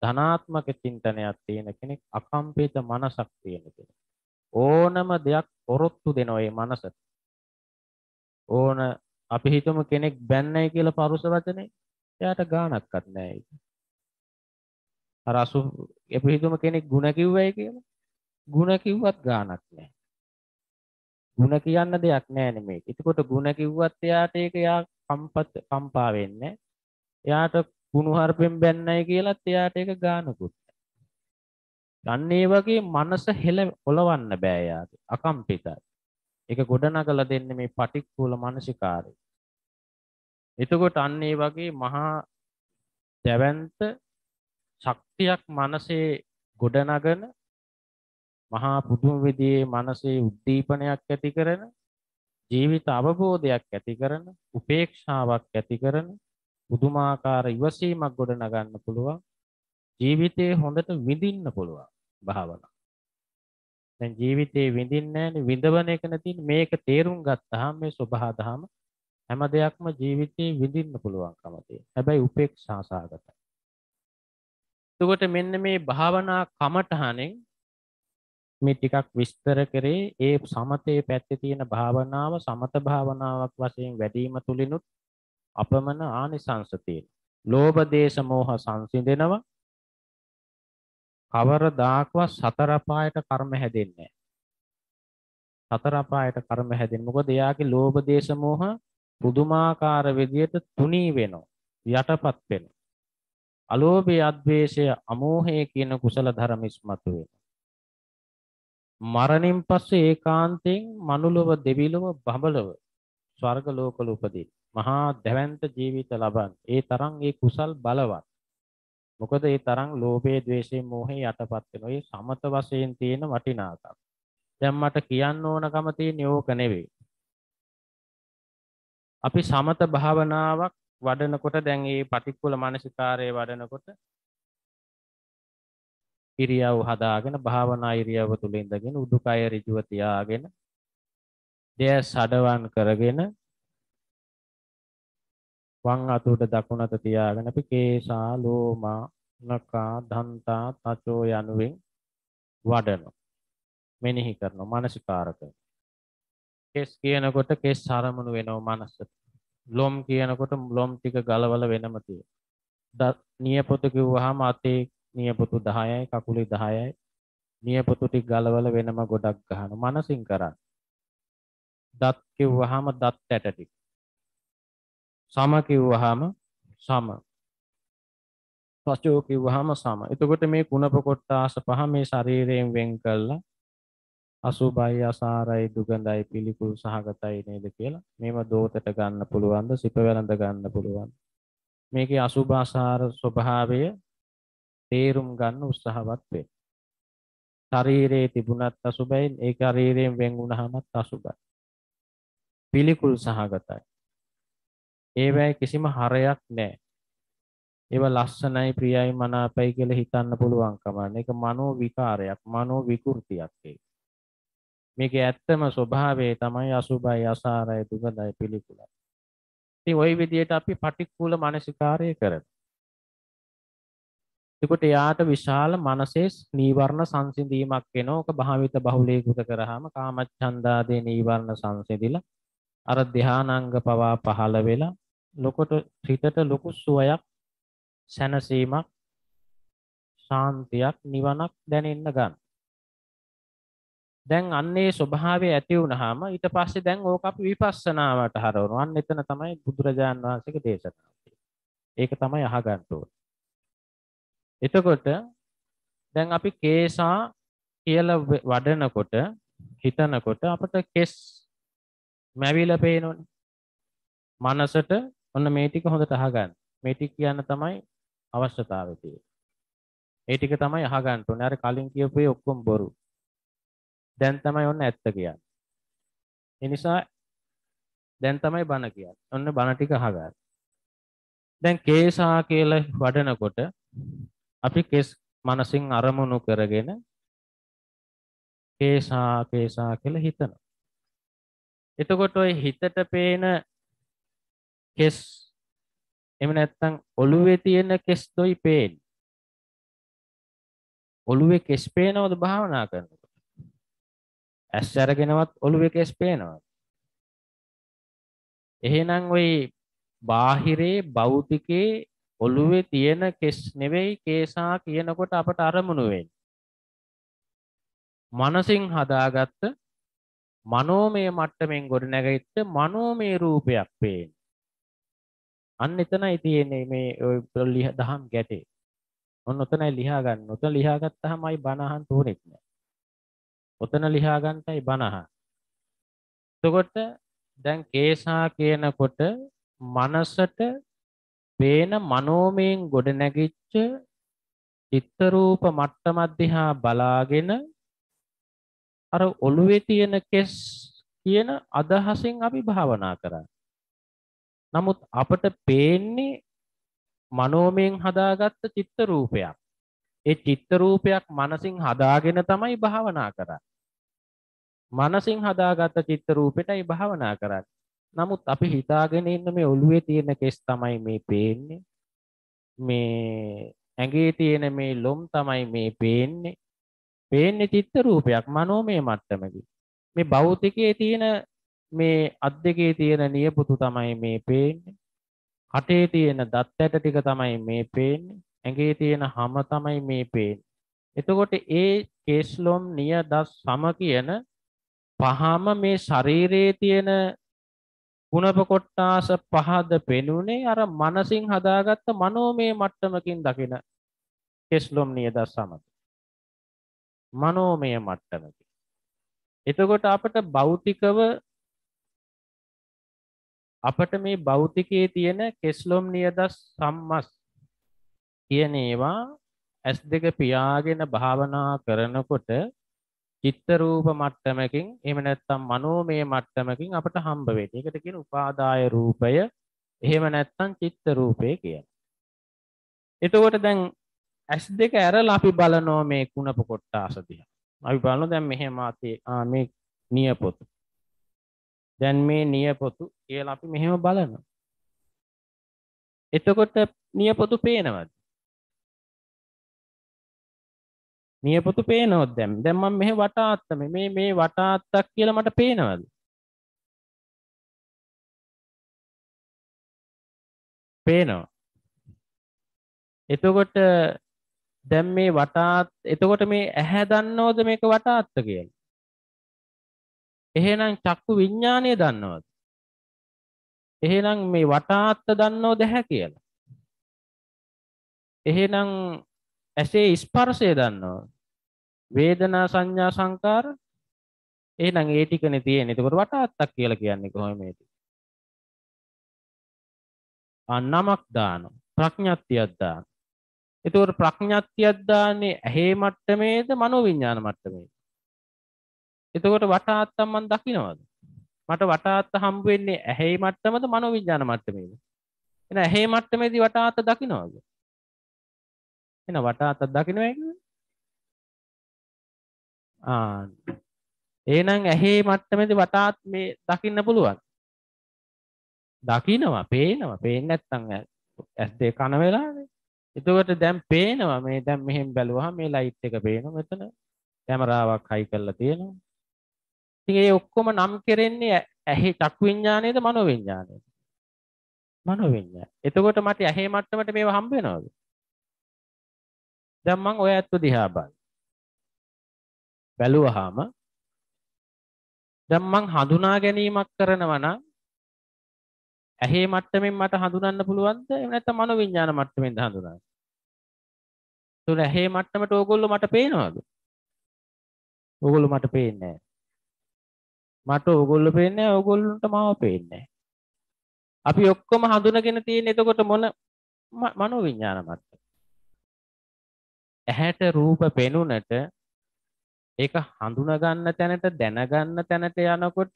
ධනාත්මක චින්තනයක් තියෙන කෙනෙක්, අකම්පිත මනසක් තියෙන කෙනෙක්. ඕනම දෙයක් ඔරොත්තු දෙනවා මේ මනසට. ඕන අපි හිතමු කෙනෙක් බැන්නයි කියලා පරුස වචනේ, එයාට ගාණක්වත් නැහැ ඒක. අර අසු අපි හිතමු කෙනෙක් ಗುಣ කිව්වයි කියලා. ಗುಣ කිව්වත් ගාණක් නැහැ. ಗುಣ කියන්න දෙයක් නැහැ නෙමෙයි. ඒකකොට ಗುಣ කිව්වත් එයාට ඒක එයා කම්පත් කම්පා වෙන්නේ. එයාට කුණු හarpෙන් බැන්නයි කියලාත් එයාට ඒක ගානකුත්. අන්න ඒ වගේ මනස හෙල ඔලවන්න බෑ එයාට. අකම්පිතයි. ඒක ගොඩනගලා දෙන්නේ මේ පටික්කුල මානසිකාරය. එතකොට අන්න ඒ වගේ මහා දැවැන්ත ශක්තියක් මනසේ ගොඩනගන මහා පුදුම විදිහේ මනසේ උද්දීපනයක් ඇති කරන ජීවිත අවබෝධයක් ඇති කරන උපේක්ෂාවක් ඇති කරන පුදුමාකාර ඉවසීමක් ගොඩනගන්න පුළුවන් ජීවිතේ හොඳට විඳින්න පුළුවන් භාවනාව. දැන් ජීවිතේ විඳින්නේ නැහැනේ විඳවන එක නැතිනේ මේක තේරුම් ගත්තාම මේ සබහා දහම හැම දෙයක්ම ජීවිතේ විඳින්න පුළුවන්කම තියෙනවා. හැබැයි උපේක්ෂා සාගතයි. එතකොට මෙන්න මේ භාවනා කමඨහණෙන් මේ ටිකක් විස්තර කරේ ඒ සමතේ පැත්තේ තියෙන භාවනාව සමත භාවනාවක් වශයෙන් වැඩිම තුලිනුත් අපමණ ආනිසංස තියෙනවා. ලෝභ දේශ මොහ සංසිඳෙනවා. කවරදාකවත් සතර පායට කර්ම හැදෙන්නේ නැහැ. සතර පායට කර්ම හැදෙන්නේ මොකද එයාගේ ලෝභ දේශ මොහ පුදුමාකාර විදියට තුනී වෙනවා. යටපත් වෙනවා. අලෝභය අද්වේෂය අමෝහය කියන කුසල ධර්ම ඉස්මතු වෙනවා. මරණින් පස්සේ ඒකාන්තයෙන් මනුලොව දෙවිලොව බඹලොව ස්වර්ග ලෝකවල උපදී. මහා දැවැන්ත ජීවිත ලබන. ඒ තරම් ඒ කුසල් බලවත්. මොකද ඒ තරම් ලෝභයේ ද්වේෂයේ මෝහයේ යටපත් වෙනවා. ඒ සමත වශයෙන් තියෙන වටිනාකම. දැන් මට කියන්න ඕනකම තියෙන්නේ ඕක නෙවෙයි. අපි සමත භාවනාවක් වඩනකොට දැන් මේ පටික්කුල මානසිකාරයේ වඩනකොට ඉරියව් හදාගෙන භාවනා ඉරියව්ව තුල ඉඳගෙන උඩුකය ඍජුව තියාගෙන දෙය සඩවන් කරගෙන වම් අතට දකුණ අත තියාගෙන අපි කේසා ලෝමා නකා දන්තා තචෝ යනුවෙන් වඩනවා මෙනෙහි කරනවා මානසිකාර කරනවා කෙස් කියනකොට කෙස් සරමුණු වෙනවා මනසට ලොම් කියනකොට ලොම් ටික ගලවල වෙනම තියෙනවා නියපොතු කිව්වහම අතේ නියපොතු දහයයි කකුලේ දහයයි නියපොතු ටික ගලවල වෙනම ගොඩක් ගහනවා මනසින් කරන්නේ දත් කිව්වහම දත් ඇට ටික සම කිව්වහම සම පස්චෝ කිව්වහම සම එතකොට මේ කුණප කොටාස පහ මේ ශරීරයෙන් වෙන් කළා අසුභයි අසාරයි දුගඳයි පිළිකුල් සහගතයි නේද කියලා මේව දෝතට ගන්න පුළුවන්ද සිප වැළඳ ගන්න පුළුවන් මේකේ අසුභ අසාර ස්වභාවය තේරුම් ගන්න උත්සාහවත් වෙන්න. ශරීරයේ තිබුණත් අසුබයි ඒ ශරීරයෙන් වෙන් වුණාමත් අසුබයි. පිළිකුල් සහගතයි. ඒවැයි කිසිම හරයක් නැහැ. ඒව ලස්සනයි ප්‍රියයි මනාපයි කියලා හිතන්න පුළුවන් කමක්. ඒක මනෝ විකාරයක්, මනෝ විකෘතියක් ඒක. මේකේ ඇත්තම ස්වභාවය තමයි අසුබයි අසාරයි දුගඳයි පිළිකුලයි. ඉතින් ওই විදිහට අපි පටික්කුල මානසිකාරය කරනවා. එතකොට යාට විශාල මනසේ නීවරණ සංසිඳීමක් වෙනවා. ඔක භාවිත බහුලීකృత කරාම කාමච්ඡන්දාදී නීවරණ සංසිඳිලා අර ධානාංග පවා පහළ වෙලා ලොකට හිතට ලොකු සුවයක් සැනසීමක් ශාන්තියක් නිවනක් දැනෙන්න ගන්න. දැන් අන්නේ ස්වභාවය ඇති වුනහම ඊට පස්සේ දැන් ඕක අපි විපස්සනාවට හරවනවා. අන්න එතන තමයි බුදුරජාන් වහන්සේගේ දේශනාව. ඒක තමයි අහගන්න ඕනේ. එතකොට දැන් අපි කේසා කියලා වඩනකොට හිතනකොට අපිට කෙස් මැවිලා පේනෝනේ. මනසට ඔන්න මේ ටික හොඳට අහගන්න. මේ ටික කියන්න තමයි අවශ්‍යතාවය තියෙන්නේ. ඒ ටික තමයි අහගන්න ඕනේ. අර කලින් කියපු ඒ ඔක්කොම බොරු. දැන් තමයි ඔන්න ඇත්ත කියන්නේ. ඒ නිසා දැන් තමයි බණ කියන්නේ. ඔන්න බණ ටික අහගන්න. දැන් කේසා කියලා වඩනකොට අපි කෙස් මනසින් අරමුණු කරගෙන කේසා කේසා කියලා හිතනවා. එතකොට ඔය හිතට පේන කෙස් එහෙම නැත්නම් ඔළුවේ තියෙන කෙස් දොයි පේන්නේ. ඔළුවේ කෙස් පේනවද භාවනා කරනකොට? ඇස් අරගෙනවත් ඔළුවේ කෙස් පේනවද? එහෙනම් ওই බාහිරේ භෞතිකේ ඔළුවේ තියෙන කෙස් නෙවෙයි කේසා කියනකොට අපට අරමුණු වෙන්නේ. මනසින් හදාගත්ත මනෝමය මට්ටමින් ගොඩනැගිච්ච මනෝමය රූපයක් පේන්නේ. අන්න එතනයි තියෙන්නේ මේ ඔය දහම් ගැටේ. ඔන්න ඔතනයි ලියා ගන්න. ඔතන ලියා ගත්තාමයි බණ අහන්න ඕනෙත් නෑ. ඔතන ලියා ගන්නයි බණ අහන්න. එතකොට දැන් කේසා කියනකොට මනසට පේන මනෝමයෙන් ගොඩනැගිච්ච චිත්ත රූප මට්ටම දිහා බලාගෙන අර ඔළුවේ තියෙන කෙස් කියන අදහසින් අපි භාවනා කරා. නමුත් අපට පේන්නේ මනෝමයෙන් හදාගත්ත චිත්ත රූපයක්. ඒ චිත්ත රූපයක් මනසින් හදාගෙන තමයි භාවනා කරන්නේ. මනසින් හදාගත්ත චිත්ත රූපෙටයි භාවනා කරන්නේ. නමුත් අපි හිතාගෙන ඉන්න මේ ඔළුවේ තියෙන කෙස් තමයි මේ පේන්නේ. මේ ඇඟේ තියෙන මේ ලොම් තමයි මේ පේන්නේ. පේන්නේ චිත්ත රූපයක් මනෝමය මට්ටමකදී. මේ භෞතිකයේ තියෙන මේ අත් දෙකේ තියෙන නියපොතු තමයි මේ පේන්නේ. කටේ තියෙන දත් ඇට ටික තමයි මේ පේන්නේ. ඇඟේ තියෙන හැම තමයි මේ පේන්නේ. එතකොට ඒ කේස්ලොම් නිය දස් සම කියන පහම මේ ශරීරයේ තියෙන ගුණප කොටාස පහද පෙනුනේ අර මනසින් හදාගත්ත මනෝමය මට්ටමකින් දකින කේස්ලොම් නිය දස් සම. මනෝමය මට්ටමකින්. එතකොට අපට භෞතිකව අපට මේ භෞතිකයේ තියෙන කෙස්ලොම් නියදස් සම්මස් කියන ඒවා ඇස් දෙක පියාගෙන භාවනා කරනකොට චිත්ත රූප මට්ටමකින් එහෙම නැත්නම් මනෝමය මට්ටමකින් අපට හම්බ වෙන්නේ. ඒකට කියන උපාදාය රූපය. එහෙම නැත්නම් චිත්ත රූපය කියන. එතකොට දැන් ඇස් දෙක ඇරලා අපි බලනවා මේ කුණප කොටාස දිහා. අපි බලනවා දැන් මෙහෙම ආ මේ නියපොතු. දැන් මේ නියපොතු කියලා අපි මෙහෙම බලනවා. එතකොට නියපොතු පේනවද? නියපොතු පේනවද දැන්? දැන් මම මෙහෙ වටාත්ත මේ මේ වටාත්තක් කියලා මට පේනවද? පේනවා. එතකොට දැන් මේ වටාත් එතකොට මේ ඇහැ දන්නවද මේක වටාත්ත කියලා? එහෙනම් චක්කු විඥානය දන්නවද? එහෙනම් මේ වටාත්ත දන්නවද ඇහැ කියලා? එහෙනම් ඇසේ ස්පර්ශය දන්නවද? වේදනා සංඥා සංකාර එහෙනම් ඒ ටිකනේ තියෙන්නේ. එතකොට වටාත්තක් කියලා කියන්නේ කොහොමද මේක? නමක් දානවා. ප්‍රඥාත්තියක් දානවා. එතකොට ප්‍රඥාත්තියක් දාන්නේ ඇහි මට්ටමේද මනෝවිඤ්ඤාණ මට්ටමේද? එතකොට වටාත්තක් මම දකින්නවද? මට වටාත්ත හම්බ වෙන්නේ ඇහි මට්ටමද මනෝවිඤ්ඤාණ මට්ටමේද? එහෙනම් ඇහි මට්ටමේදී වටාත්ත දකින්නවද? එහෙනම් වටාත්ත දකින්නවද කියන්නේ? ආ එහෙනම් ඇහි මට්ටමේදී වටාත් මේ දකින්න පුළුවන්. දකින්නවා, පේනවා. පේන්නේ නැත්නම් ඇස් දෙක කන වෙලානේ. එතකොට දැන් පේනවා මේ දැන් මෙහෙම බැලුවහම මේ ලයිට් එක පේනවා මෙතන. කැමරාවක් හයි කරලා තියෙනවා. ඉතින් ඒ ඔක්කොම නම් කෙරෙන්නේ ඇහි චක්කු විඤ්ඤාණයද මනෝ විඤ්ඤාණයද? මනෝ විඤ්ඤාණය. එතකොට මට ඇහි මට්ටමට මේවා හම්බ වෙනවද? දැන් මම ඔය ඇත්ත දිහා බලන. බැලුවහම දැන් මං හඳුනා ගැනීමක් කරනවා නම් ඇහි මට්ටමින් මට හඳුනන්න පුළුවන්ද? එහෙම නැත්නම් මනෝ විඤ්ඤාණ මට්ටමින්ද හඳුනන්නේ? ඒතකොට ඇහි මට්ටමට ඕගොල්ලෝ මට පේනවද? ඕගොල්ලෝ මට පේන්නේ නැහැ. මට ඕගොල්ලෝ පේන්නේ නැහැ, ඕගොල්ලන්ට මාව පේන්නේ නැහැ. අපි ඔක්කොම හඳුනගෙන තියෙන එතකොට මොන මනෝ විඤ්ඤාණ මට්ටම? ඇහැට රූප පෙනුනට ඒක හඳුනා ගන්න තැනට දැනගන්න තැනට යනකොට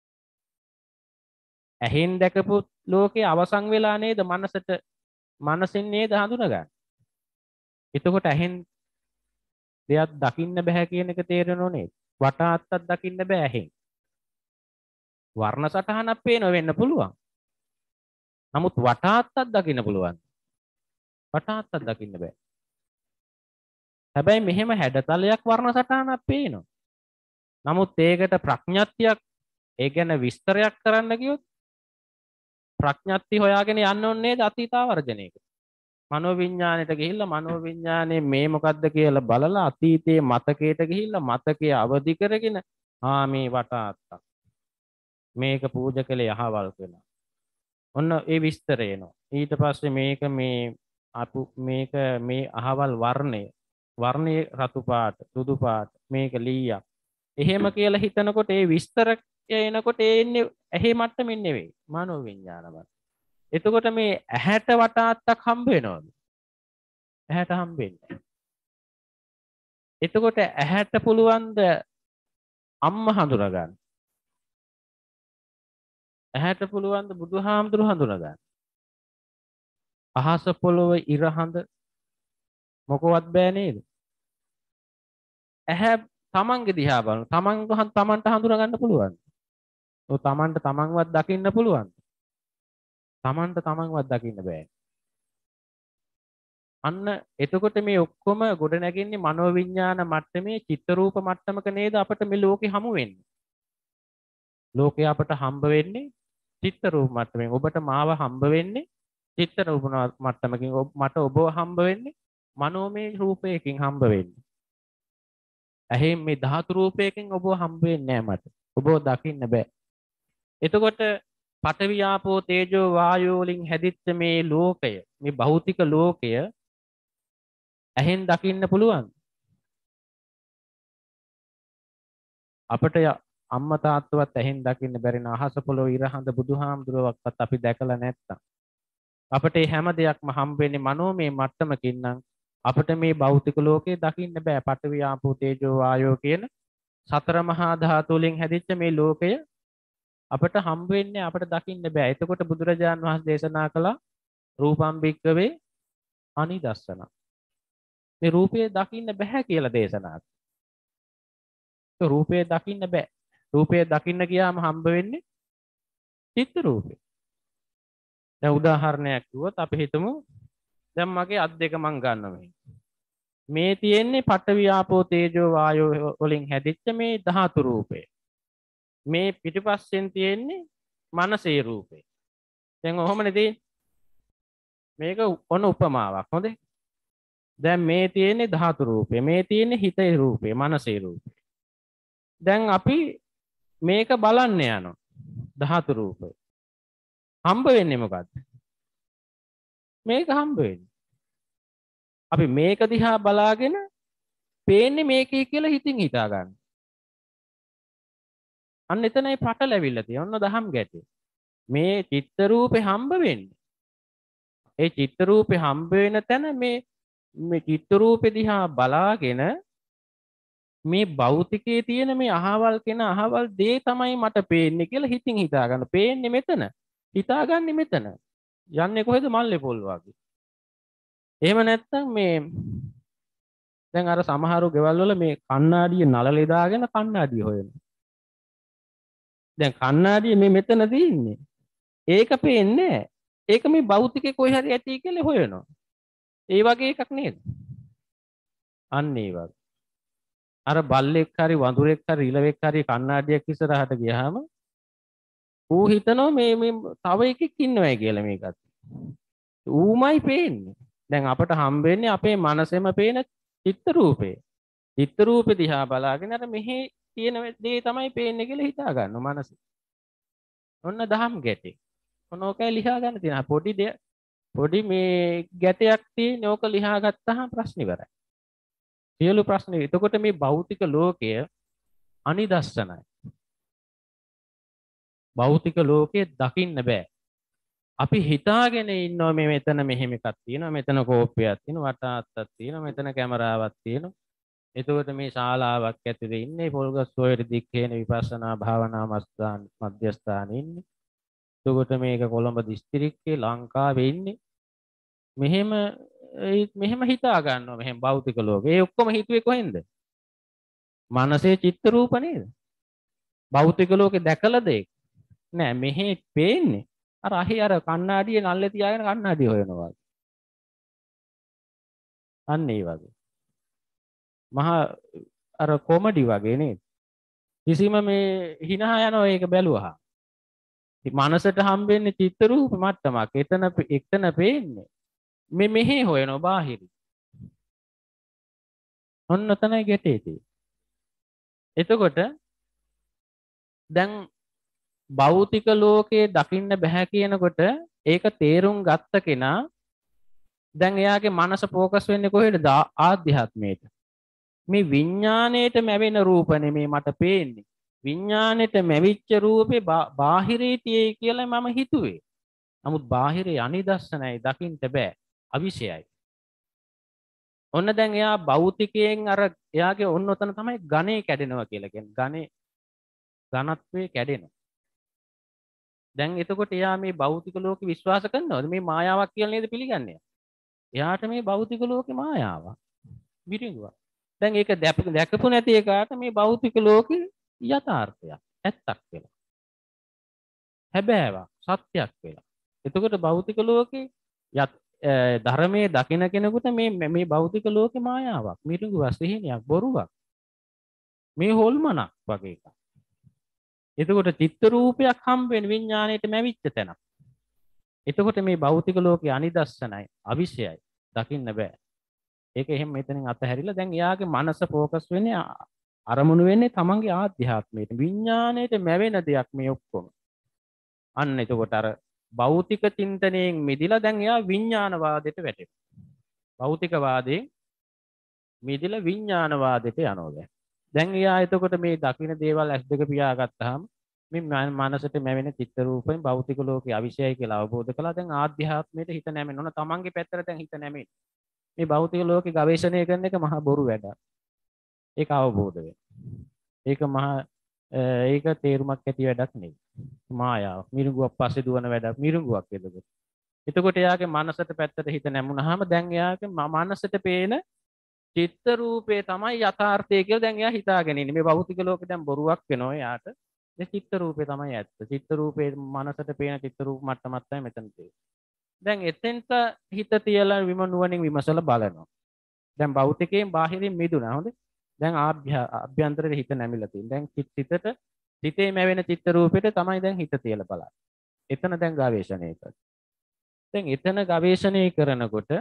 ඇහෙන් දැකපු ලෝකේ අවසන් වෙලා නේද මනසට මනසින් නේද හඳුනගන්නේ. එතකොට ඇහෙන් දෙයක් දකින්න බෑ කියන එක තේරෙනව නේද? වටාත්තක් දකින්න බෑ ඇහෙන්. වර්ණ සටහනක් පේනව වෙන්න පුළුවන්. නමුත් වටාත්තක් දකින්න පුළුවන්. වටාත්තක් දකින්න බෑ. හැබැයි මෙහෙම හැඩතලයක් වර්ණ සටහනක් පේනවා. නමුත් ඒකට ප්‍රඥප්තියක් ඒ ගැන විස්තරයක් කරන්න ගියොත් ප්‍රඥප්ති හොයාගෙන යන්න ඕනේ නේද අතීතාවර්ජනයක. මනෝවිඤ්ඤාණයට ගිහිල්ලා මනෝවිඤ්ඤාණය මේ මොකද්ද කියලා බලලා අතීතයේ මතකයට ගිහිල්ලා මතකයේ අවදි කරගෙන ආ මේ වටාත්තක් මේක පූජා කළේ අහවල් කෙනා. ඔන්න ඒ විස්තරය එනවා. ඊට පස්සේ මේක මේ අපු මේක මේ අහවල් වර්ණය වර්ණයේ රතු පාට සුදු පාට මේක ලීයක්. එහෙම කියලා හිතනකොට ඒ විස්තර එනකොට ඒ එන්නේ ඇහි මට්ටමින් නෙවෙයි මනෝවිඤ්ඤාණ මට්ටම. එතකොට මේ ඇහැට වටාත්තක් හම්බ වෙනවද? ඇහැට හම්බෙන්නේ. එතකොට ඇහැට පුළුවන් ද අම්මා හඳුනා ගන්න? ඇහැට පුළුවන් ද බුදුහාමුදුරු හඳුනා ගන්න? අහස පොළොව ඉර හඳ මොකවත් බෑ නේද? ඇහැ තමන්ගේ දිහා බලන තමන් තමන්ට හඳුනා ගන්න පුළුවන්. ඔය තමන්ට තමන්වත් දකින්න පුළුවන්. තමන්ට තමන්වත් දකින්න බෑ. අන්න එතකොට මේ ඔක්කොම ගොඩ නැගෙන්නේ මනෝවිඤ්ඤාණ මට්ටමේ චිත්ත රූප මට්ටමක නේද අපිට මේ ලෝකේ හමු වෙන්නේ. ලෝකේ අපට හම්බ වෙන්නේ චිත්ත රූප මට්ටමෙන්. ඔබට මාව හම්බ වෙන්නේ චිත්ත රූප මට්ටමකින්. මට ඔබව හම්බ වෙන්නේ මනෝමය රූපයකින් හම්බ වෙන්නේ. ඇහෙන් මේ ධාතු රූපයකින් ඔබව හම්බ වෙන්නේ නැහැ මට. ඔබව දකින්න බෑ. එතකොට පඨවි ආපෝ තේජෝ වායෝ වලින් හැදිච්ච මේ ලෝකය, මේ භෞතික ලෝකය ඇහෙන් දකින්න පුළුවන්. අපිට අම්මා තාත්තවත් ඇහෙන් දකින්න බැරි න අහස පොළොව ඉර හඳ බුදුහාමුදුරුවක්වත් අපි දැකලා නැත්තම් අපිට හැම දෙයක්ම හම්බ වෙන්නේ මනෝමය මට්ටමකින් නම් අපිට මේ භෞතික ලෝකේ දකින්න බෑ. පඨවි ආපෝ තේජෝ වායෝ කියන සතර මහා ධාතු වලින් හැදිච්ච මේ ලෝකය අපිට හම්බ වෙන්නේ අපිට දකින්න බෑ. එතකොට බුදුරජාන් වහන්සේ දේශනා කළා රූපම් භික්කවේ අනිදස්සන. මේ රූපය දකින්න බෑ කියලා දේශනා කළා. ඒ රූපය දකින්න බෑ. රූපය දකින්න ගියාම හම්බ වෙන්නේ චිත්ත රූපේ. දැන් උදාහරණයක් කිව්වොත් අපි හිතමු දැන් මගේ අත් දෙක මං ගන්නවා මේ. මේ තියෙන්නේ පඨවි ආපෝ තේජෝ වායෝ වලින් හැදිච්ච මේ ධාතු රූපය. මේ පිටිපස්සෙන් තියෙන්නේ මනසේ රූපේ. දැන් ඔහොමනේ තියෙන්නේ. මේක ඔන්න උපමාවක්. හොඳේ. දැන් මේ තියෙන්නේ ධාතු රූපේ. මේ තියෙන්නේ හිතේ රූපේ, මනසේ රූපේ. දැන් අපි මේක බලන්න යනවා. ධාතු රූපය. හම්බ වෙන්නේ මොකද්ද? මේක හම්බ වෙන්නේ. අපි මේක දිහා බලාගෙන පේන්නේ මේකයි කියලා හිතින් හිතා ගන්න. අන්න එතනයි පටලැවිල්ල තියෙන්නේ. ඔන්න දහම් ගැටේ. මේ චිත්ත රූපේ හම්බ වෙන්නේ. ඒ චිත්ත රූපේ හම්බ වෙන තැන මේ මේ චිත්ත රූපේ දිහා බලාගෙන මේ භෞතිකයේ තියෙන මේ අහවල් කෙන අහවල් දේ තමයි මට පේන්නේ කියලා හිතින් හිතා ගන්න. පේන්නේ මෙතන. හිතාගන්නේ මෙතන. යන්නේ කොහෙද මල්ලේ පොල් වගේ. එහෙම නැත්නම් මේ දැන් අර සමහරු ගෙවල් වල මේ කණ්ණාඩිය නලලේ දාගෙන කණ්ණාඩිය හොයනවා. දැන් කණ්ණාඩිය මේ මෙතන තියෙන්නේ. ඒක පේන්නේ නැහැ. ඒක මේ භෞතිකේ කොහේ හරි ඇති කියලා හොයනවා. ඒ වගේ එකක් නේද? අන්න ඒ වගේ. අර බල්ලෙක් හරි වඳුරෙක් හරි ඉලවෙක් හරි කණ්ණාඩියක් ඉස්සරහට ගියාම ඌ හිතනවා මේ මේ තව එකෙක් ඉන්නවයි කියලා මේකත්. ඌමයි පේන්නේ. දැන් අපට හම්බ වෙන්නේ අපේ මනසෙම පේන චිත්ත රූපේ. චිත්ත රූපේ දිහා බලාගෙන අර මෙහි තියෙන දේ තමයි පේන්නේ කියලා හිතා ගන්නවා මනස. ඔන්න දහම් ගැටේ. ඔන්න ඕකයි ලියා ගන්න තියෙනවා. පොඩි දෙය පොඩි මේ ගැටයක් තියෙන ඕක ලියා ගත්තාම ප්‍රශ්න ඉවරයි. සියලු ප්‍රශ්න. එතකොට මේ භෞතික ලෝකය අනිදස්සනයි. භෞතික ලෝකයේ දකින්න බෑ. අපි හිතාගෙන ඉන්නවා මේ මෙතන මෙහෙම එකක් තියෙනවා, මෙතන කෝප්පයක් තියෙනවා, වටාත්තක් තියෙනවා, මෙතන කැමරාවක් තියෙනවා. එතකොට මේ ශාලාවක් ඇතුලේ ඉන්නේ පොල්ගස් සොයර දික්කේන විපස්සනා භාවනා මස්ථාන මධ්‍යස්ථානයේ ඉන්නේ. එතකොට මේක කොළඹ දිස්ත්‍රික්කේ ලංකාවේ ඉන්නේ. මෙහෙම මෙහෙම හිතා ගන්නවා මෙහෙම භෞතික ලෝකේ. ඒ ඔක්කොම හිතුවේ කොහෙන්ද? මනසේ චිත්ත රූප නේද? භෞතික ලෝකේ දැකලාද ඒක? නෑ මෙහෙ පේන්නේ. අර අහි අර කණ්ණාඩියේ නල්ලේ තියාගෙන කණ්ණාඩිය හොයනවා. අන්න ඒ වගේ. මහා අර කොමඩි වගේ නේද? කිසිම මේ හිනහ යනවා ඒක බැලුවා. මනසට හම්බෙන්නේ චිත්ත රූප මට්ටමක්. එතන එතන පේන්නේ. මේ මෙහි හොයනවා බාහිර. ඔන්න තමයි ගැටේ තියෙන්නේ. එතකොට දැන් භෞතික ලෝකයේ දකින්න බෑ කියනකොට ඒක තේරුම් ගත්ත කෙනා දැන් එයාගේ මනස ફોකස් වෙන්නේ කොහෙද? ආධ්‍යාත්මයට. මේ විඥාණයට මැවෙන රූප නෙමේ මට පේන්නේ. විඥාණයට මැවිච්ච රූපේ බාහිරේ තියෙයි කියලා මම හිතුවේ. නමුත් බාහිරේ අනිදස්සනයි දකින්න බෑ. අවිෂයයි. ඔන්න දැන් එයා භෞතිකයෙන් අර එයාගේ ඔන්න ඔතන තමයි ඝනේ කැඩෙනවා කියලා කියන්නේ. ඝනේ ඝනත්වයේ කැඩෙනවා. දැන් එතකොට එයා මේ භෞතික ලෝකෙ විශ්වාස කරනවද? මේ මායාවක් කියලා නේද පිළිගන්නේ? එයාට මේ භෞතික ලෝකේ මායාවක්. මිරිඟුවක්. දැන් ඒක දැකපු නැති එකාට මේ භෞතික ලෝකේ යථාර්ථයක් ඇත්තක් වෙලා. හැබෑවක් සත්‍යයක් වෙලා. එතකොට භෞතික ලෝකේ ධර්මයේ දකින කෙනෙකුට මේ මේ භෞතික ලෝකේ මායාවක්, මිරිඟුවක්, සිහිනයක්, බොරුවක්. මේ හොල්මනක් වගේ එකක්. එතකොට චිත්ත රූපයක් හම්බ වෙන විඥාණයට මැවිච්ච තැනක්. එතකොට මේ භෞතික ලෝකේ අනිදස්සනයි, අවිෂයයි, දකින්න බෑ. ඒක එහෙම මෙතනින් අතහැරිලා දැන් එයාගේ මනස ફોකස් වෙන්නේ අරමුණු වෙන්නේ තමන්ගේ ආධ්‍යාත්මයට. විඥාණයට මැවෙන දෙයක් මේ ඔක්කොම. අන්න එතකොට අර භෞතික චින්තනයෙන් මිදිලා දැන් එයා විඥානවාදයට වැටෙනවා. භෞතිකවාදයෙන් මිදිලා විඥානවාදයට යනවා දැන්. දැන් එයා එතකොට මේ දකින්න දේවල් ඇස් දෙක පියාගත්තාම මේ මනසට මැවෙන චිත්ත රූපෙන් භෞතික ලෝකයේ අවිෂයයි කියලා අවබෝධ කළා. දැන් ආධ්‍යාත්මයට හිත නැමෙන්න ඕන. තමන්ගේ පැත්තට දැන් හිත නැමෙන්න. මේ භෞතික ලෝකේ ගවේෂණය කරන එක මහා බොරු වැඩක්. ඒක අවබෝධ වෙන්න. ඒක මහා ඒක තේරුමක් ඇති වැඩක් නෙවෙයි. මායාවක්. මිරිඟුවක් පස්සේ දුවන වැඩක්. මිරිඟුවක් එතකොට. එතකොට එයාගේ මනසට පැත්තට හිත නැමුණාම දැන් එයාගේ මනසට පේන චිත්ත රූපේ තමයි යථාර්ථය කියලා දැන් එයා හිතාගෙන ඉන්නේ. මේ භෞතික ලෝකේ දැන් බොරුවක් වෙනවා එයාට. මේ චිත්ත රූපේ තමයි ඇත්ත. චිත්ත රූපේ මනසට පේන චිත්ත රූප මට්ටමක් තමයි මෙතන තියෙන්නේ. දැන් එතෙන්ට හිත තියලා විම නුවණින් විමසලා බලනවා. දැන් භෞතිකයෙන් බාහිරින් මිදුණා. හොඳේ. දැන් ආභ්‍යන්තරයේ හිත නැමිලා තියෙනවා. දැන් චිත්තට හිතේ මැවෙන චිත්ත රූපෙට තමයි දැන් හිත තියලා බලන්නේ. එතන දැන් ගවේෂණය කරනවා. දැන් එතන ගවේෂණය කරනකොට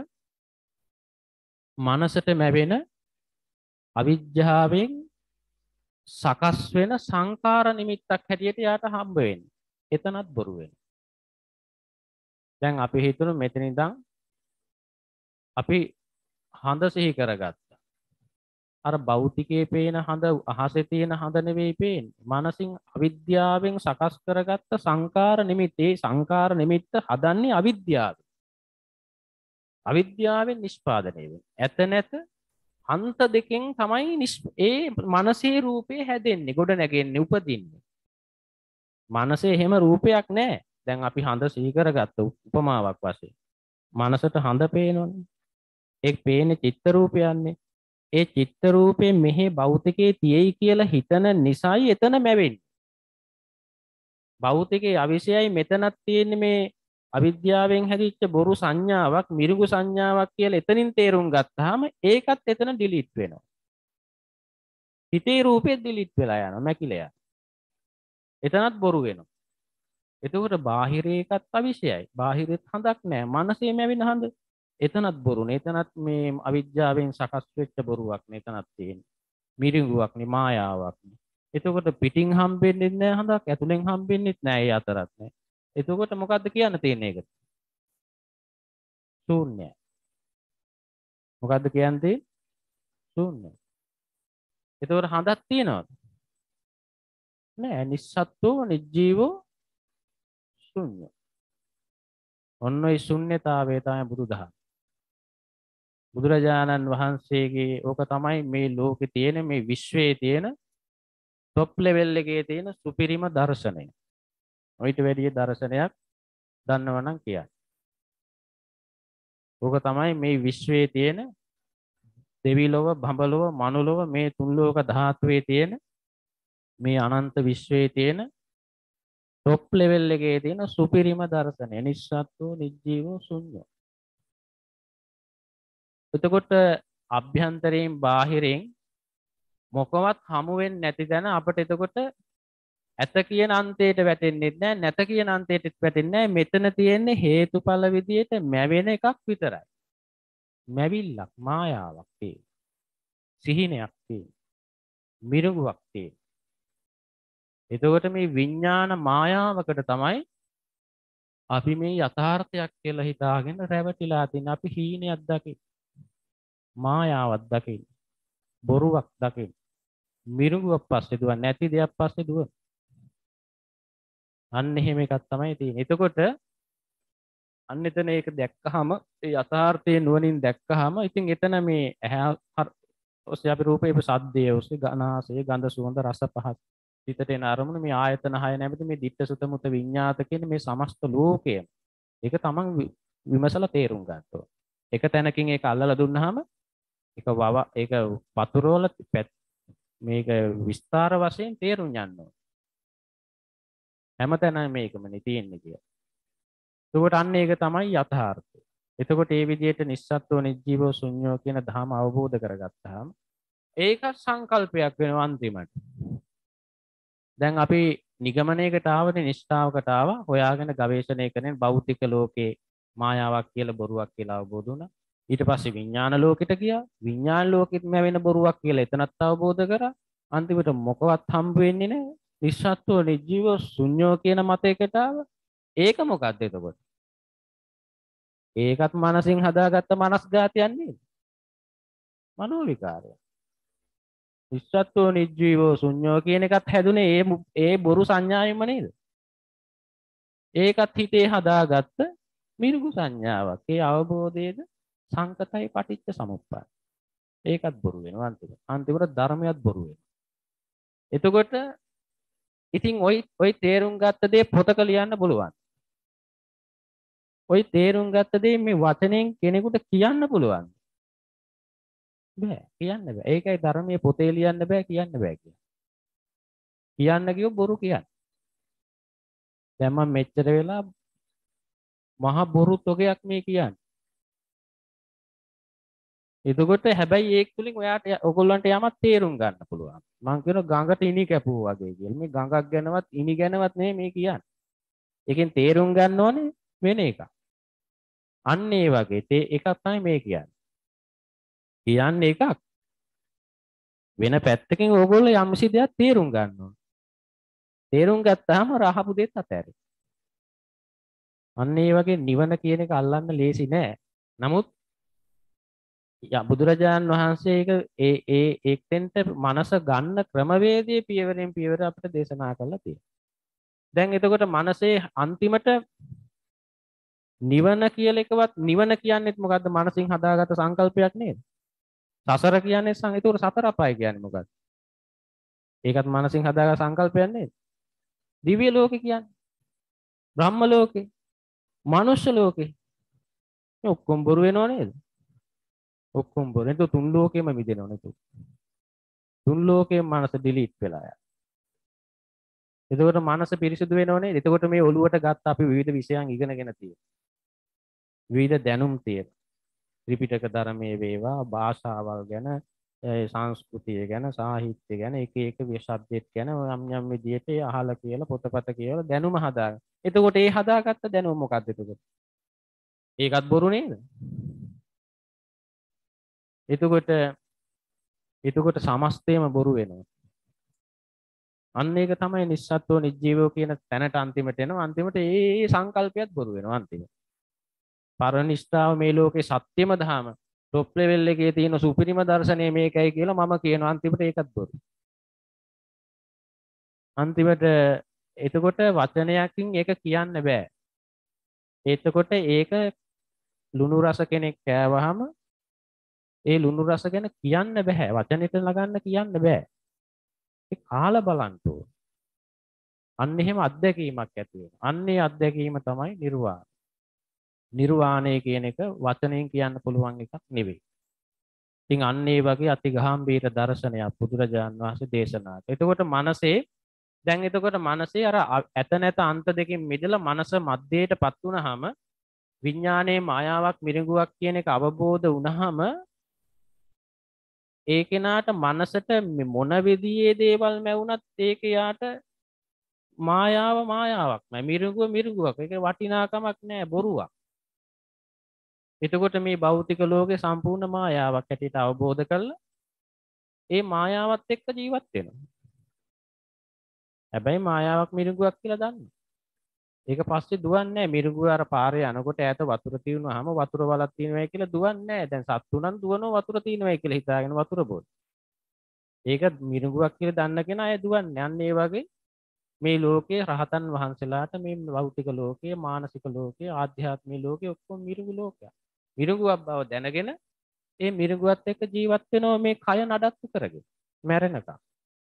මනසට මැවෙන අවිජ්ජාවෙන් සකස් වෙන සංකාර නිමිත්තක් හැටියට යාට හම්බ වෙන්නේ. එතනත් බොරු වෙනවා. දැන් අපි හිතමු මෙතන ඉඳන් අපි හඳ සිහි කරගත්තා. අර භෞතිකයේ පේන හඳ අහසේ තියෙන හඳ නෙවෙයි පේන්නේ. මනසින් අවිද්‍යාවෙන් සකස් කරගත්ත සංකාර නිමිත්තේ සංකාර නිමිත්ත හදන්නේ අවිද්‍යාවෙන්. අවිද්‍යාවෙන් නිෂ්පාදනය වෙන්නේ. ඇත නැත අන්ත දෙකෙන් තමයි ඒ මනසේ රූපේ හැදෙන්නේ, ගොඩ නැගෙන්නේ, උපදින්නේ. මනසේ එහෙම රූපයක් නැහැ. දැන් අපි හඳ සිහි කරගත්ත උපමාවක් වශයෙන්. මනසට හඳ පේනෝනේ. ඒ පේන්නේ චිත්ත රූපයන්නේ. ඒ චිත්ත රූපේ මෙහි භෞතිකයේ තියෙයි කියලා හිතන නිසායි එතන මැවෙන්නේ. භෞතිකයේ අවිෂයයි මෙතනක් තියෙන්නේ මේ අවිද්‍යාවෙන් හැදිච්ච බොරු සංඥාවක්, මිරිඟු සංඥාවක් කියලා එතනින් තේරුම් ගත්තාම ඒකත් එතන ඩිලීට් වෙනවා. හිතේ රූපෙත් ඩිලීට් වෙලා යනවා, මැකිලා යනවා. එතනත් බොරු වෙනවා. එතකොට බාහිරේ එකත් අවිෂයයි. බාහිරෙත් හඳක් නැහැ. මනසේ මැවෙන හඳ එතනත් බොරුනේ. එතනත් මේ අවිද්‍යාවෙන් සකස් වෙච්ච බොරුවක් නේ එතනත් තියෙන්නේ. මිරිඟුවක් නේ, මායාවක් නේ. එතකොට පිටින් හම්බෙන්නේ නැහැ හඳක්, ඇතුලෙන් හම්බෙන්නේත් නැහැ ඒ අතරත් නේ. එතකොට මොකද්ද කියන්න තියෙන්නේ ඒකට? ශූන්‍යයි. මොකද්ද කියන්නේ? ශූන්‍යයි. එතකොට හඳක් තියනවද? නෑ. නිස්සත්ත්වෝ නිජීවෝ ශූන්‍ය. ඔන්න ඔය ශූන්‍යතාවය තමයි බුදුදහම. බුදුරජාණන් වහන්සේගේ ඕක තමයි මේ ලෝකේ තියෙන මේ විශ්වයේ තියෙන টොප් ලෙවල් එකේ තියෙන සුපිරිම දර්ශනය. ඔයිට වැඩි දර්ශනයක් දන්නවනම් කියන්න. ඕක තමයි මේ විශ්වයේ තියෙන දෙවිලොව, බඹලොව, මනුලොව මේ තුන් ලෝක ධාතුවේ තියෙන මේ අනන්ත විශ්වයේ තියෙන টොප් ලෙවල් එකේ තියෙන සුපිරිම දර්ශනය. නිස්සත්ත්වෝ නිජීවෝ ශුන්‍යෝ. එතකොට අභ්‍යන්තරයෙන් බාහිරෙන් මොකවත් හමු වෙන්නේ නැති තැන අපිට එතකොට ඇත කියන අන්තයට වැටෙන්නේ නැහැ, නැත කියන අන්තයට වැටෙන්නේ නැහැ. මෙතන තියෙන්නේ හේතුඵල විදියට මැවෙන එකක් විතරයි. මැවිල්ලක්, මායාවක් තියෙන. සිහිනයක් තියෙන. මිරිඟුවක් තියෙන. එතකොට මේ විඥාන මායාවකට තමයි අපි මේ යථාර්ථයක් කියලා හිතාගෙන රැවටිලා තින. අපි හීනයක් දකින, මායාවක් දකින, බොරුවක් දකින, මිරිඟුවක් පස්සේ දුව, නැති දෙයක් පස්සේ දුව. අන්න එහෙම එකක් තමයි තියෙන්නේ. එතකොට අන්න එතන ඒක දැක්කහම, ඒ යථාර්ථයේ නුවණින් දැක්කහම, ඉතින් එතන මේ ඇහැ ඔස්සේ අපි රූපේ සද්දය ඔස්සේ ගනාසය ගඳ සුවඳ රස පහස පිටට එන අරමුණු මේ ආයතන හය නැමැති මේ ditta sutta mutta විඤ්ඤාත කියන මේ සමස්ත ලෝකය ඒක තමන් විමසලා තේරුම් ගන්න ඕන. එක තැනකින් ඒක අල්ලලා දුන්නාම ඒක වව ඒක පතුරවල මේක විස්තර වශයෙන් තේරුම් ගන්න ඕන. හැමතැනම මේකමනේ තියෙන්නේ කියලා. එතකොට අන්න ඒක තමයි යථාර්ථය. එතකොට මේ විදිහට නිස්සත්ත්ව නිජීවෝ ශුන්‍යෝ කියන ධර්ම අවබෝධ කරගත්තාම ඒක සංකල්පයක් වෙනවා අන්තිමට. දැන් අපි නිගමනයකට ආවනේ, නිෂ්ඨාවකට ආවා, හොයාගෙන ගවේෂණය කරන භෞතික ලෝකේ මායාවක් කියලා බොරුවක් කියලා අවබෝධ වුණා. ඊට පස්සේ විඥාන ලෝකෙට ගියා. විඥාන ලෝකෙත් මැවෙන බොරුවක් කියලා එතනත් අවබෝධ කරා. අන්තිමට මොකවත් හම්බ වෙන්නේ නැහැ. නිස්සත්ත්ව නිජීවෝ ශුන්‍යෝ කියන මතයකට ආවා. ඒක මොකක්ද එතකොට? ඒකත් මනසින් හදාගත්ත මනස්ගාතයක් නේද? මනෝ විකාරය. නිස්සත්ත්ව නිජීවෝ ශුන්‍යෝ කියන එකත් හැදුනේ ඒ ඒ බොරු සංඥාවෙන්ම නේද? ඒකත් හිතේ හදාගත්ත මිරිඟු සංඥාවක්. ඒ අවබෝධයේද සංකතයි පටිච්ච සමුප්පාද. ඒකත් බොරු වෙනවා අන්තිමට. අන්තිමට ධර්මයක් බොරු වෙනවා. එතකොට ඉතින් ওই ওই තේරුම් ගත්ත දේ පොතක ලියන්න පුළුවන්. ওই තේරුම් ගත්ත දේ මේ වචනෙන් කෙනෙකුට කියන්න පුළුවන්. බෑ, කියන්න බෑ. ඒකයි ධර්මයේ පොතේ ලියන්න බෑ, කියන්න බෑ කියන්නේ. කියන්න කියෝ බොරු කියන්නේ. දැන් මම මෙච්චර වෙලා මහ බොරු තොගයක් මේ කියන්නේ. එතකොට හැබැයි ඒක තුලින් ඔයාට ඔයගොල්ලන්ට යමක් තේරුම් ගන්න පුළුවන්. මම කියන ගඟට ඉනි කැපුවා වගේ කියලා. මේ ගඟක් ගැනවත් ඉනි ගැනවත් නෙමෙයි මේ කියන්නේ. ඒකෙන් තේරුම් ගන්න ඕනේ වෙන එකක්. අන්න ඒ වගේ තේ එකක් තමයි මේ කියන්නේ. කියන්නේ එකක්. වෙන පැත්තකින් ඕගොල්ලෝ යම්සි දෙයක් තේරුම් ගන්න ඕනේ. තේරුම් ගත්තාම රහපු දෙත් අතහැරෙයි. අන්න ඒ වගේ නිවන කියන එක අල්ලන්න ලේසි නෑ. නමුත් බුදුරජාණන් වහන්සේ ඒක ඒ ඒ එක්තෙන්ට මනස ගන්න ක්‍රමවේදයේ පියවරෙන් පියවර අපිට දේශනා කරලා තියෙනවා. දැන් එතකොට මනසේ අන්තිමට නිවන කියලා එකවත් නිවන කියන්නේත් මොකද්ද? මනසින් හදාගත්ත සංකල්පයක් නේද? සසර කියන්නේ සං ඒතකොට සතර අපාය කියන්නේ මොකද්ද? ඒකත් මනසින් හදාගත්ත සංකල්පයක් නේද? දිව්‍ය ලෝකේ කියන්නේ. බ්‍රහ්ම ලෝකේ. මනුෂ්‍ය ලෝකේ. මේ ඔක්කොම බොරු වෙනව නේද? ඔක්කොම බොරු. එතකොට තුන් ලෝකෙම මිදෙනව නේද? තුන් ලෝකෙම මනස ඩිලීට් වෙලා යනවා. එතකොට මනස පිරිසිදු වෙනව නේද? එතකොට මේ ඔළුවට ගත්ත අපි විවිධ විෂයන් ඉගෙනගෙන තියෙනවා. විවිධ දැනුම් තියෙනවා. ත්‍රිපිටක ධර්මයේ වේවා, භාෂාවල් ගැන, සංස්කෘතිය ගැන, සාහිත්‍ය ගැන, එක එක විශබ්දෙත් ගැන යම් යම් විදියට අහලා කියලා පොතපත කියලා දැනුම හදාගන්න. එතකොට ඒ හදාගත්ත දැනුම මොකක්ද එතකොට? ඒකත් බොරු නේද? එතකොට එතකොට සමස්තයම බොරු වෙනවා. අන්න ඒක තමයි නිස්සත්ත්ව නිජීවෝ කියන තැනට අන්තිමට එනවා. අන්තිමට ඒ සංකල්පයත් බොරු වෙනවා අන්තිමට. පරනිෂ්ඨාව මේ ලෝකේ සත්‍යම ධම টොප් ලෙවල් එකේ තියෙන සුපිරිම දර්ශනය මේකයි කියලා මම කියනවා. අන්තිමට ඒකත් බොරු. අන්තිමට එතකොට වචනයකින් ඒක කියන්න බෑ. එතකොට ඒක ලුණු රස කෙනෙක් කෑවහම ඒ ලුණු රස ගැන කියන්න බෑ. වචනෙට ළඟන්න කියන්න බෑ. ඒ කාලා බලන්න ඕන. අන්න එහෙම අත්දැකීමක් ඇති වෙනවා. අන්නේ අත්දැකීම තමයි නිර්වාණය. නිර්වාණය කියන එක වචනයෙන් කියන්න පුළුවන් එකක් නෙවෙයි. ඉතින් අන්න ඒ වගේ අතිගාම්භීර දර්ශනයක් බුදුරජාන් වහන්සේ දේශනා කළා. එතකොට මනසේ දැන් එතකොට මනසේ අර ඇත නැත අන්ත දෙකෙන් මිදලා මනස මැදයටපත් වුනහම විඥානයේ මායාවක් මිරිඟුවක් කියන එක අවබෝධ වුනහම ඒ කෙනාට මනසට මොන විදිහේ දේවල් මැවුනත් ඒක යාට මායාව මායාවක් නෑ. මිරිඟුව මිරිඟුවක්. ඒක වටිනාකමක් නෑ, බොරුවක්. එතකොට මේ භෞතික ලෝකේ සම්පූර්ණ මායාවක් හැටියට අවබෝධ කරලා ඒ මායාවත් එක්ක ජීවත් වෙනවා. හැබැයි මායාවක් මිරිඟුවක් කියලා දන්නවා. ඒක පස්සේ දුවන්නේ නැහැ. මිරිඟුව අර පාරේ යනකොට ඈත වතුර තියෙනවාම වතුර වලක් තියෙනවා කියලා දුවන්නේ නැහැ. දැන් සත්තු නම් දුවනවා වතුර තියෙනවා කියලා හිතාගෙන වතුර බොන. ඒක මිරිඟුවක් කියලා දන්න කෙනා අය දුවන්නේ. අන්න ඒ වගේ මේ ලෝකයේ රහතන් වහන්සේලාට මේ භෞතික ලෝකයේ, මානසික ලෝකයේ, ආධ්‍යාත්මික ලෝකයේ ඔක්කොම මිරිඟු ලෝකයක්. මිරිඟුවක් බව දැනගෙන ඒ මිරිඟුවත් එක්ක ජීවත් වෙනවා මේ කය නඩත්තු කරගෙන. මැරෙනකම්.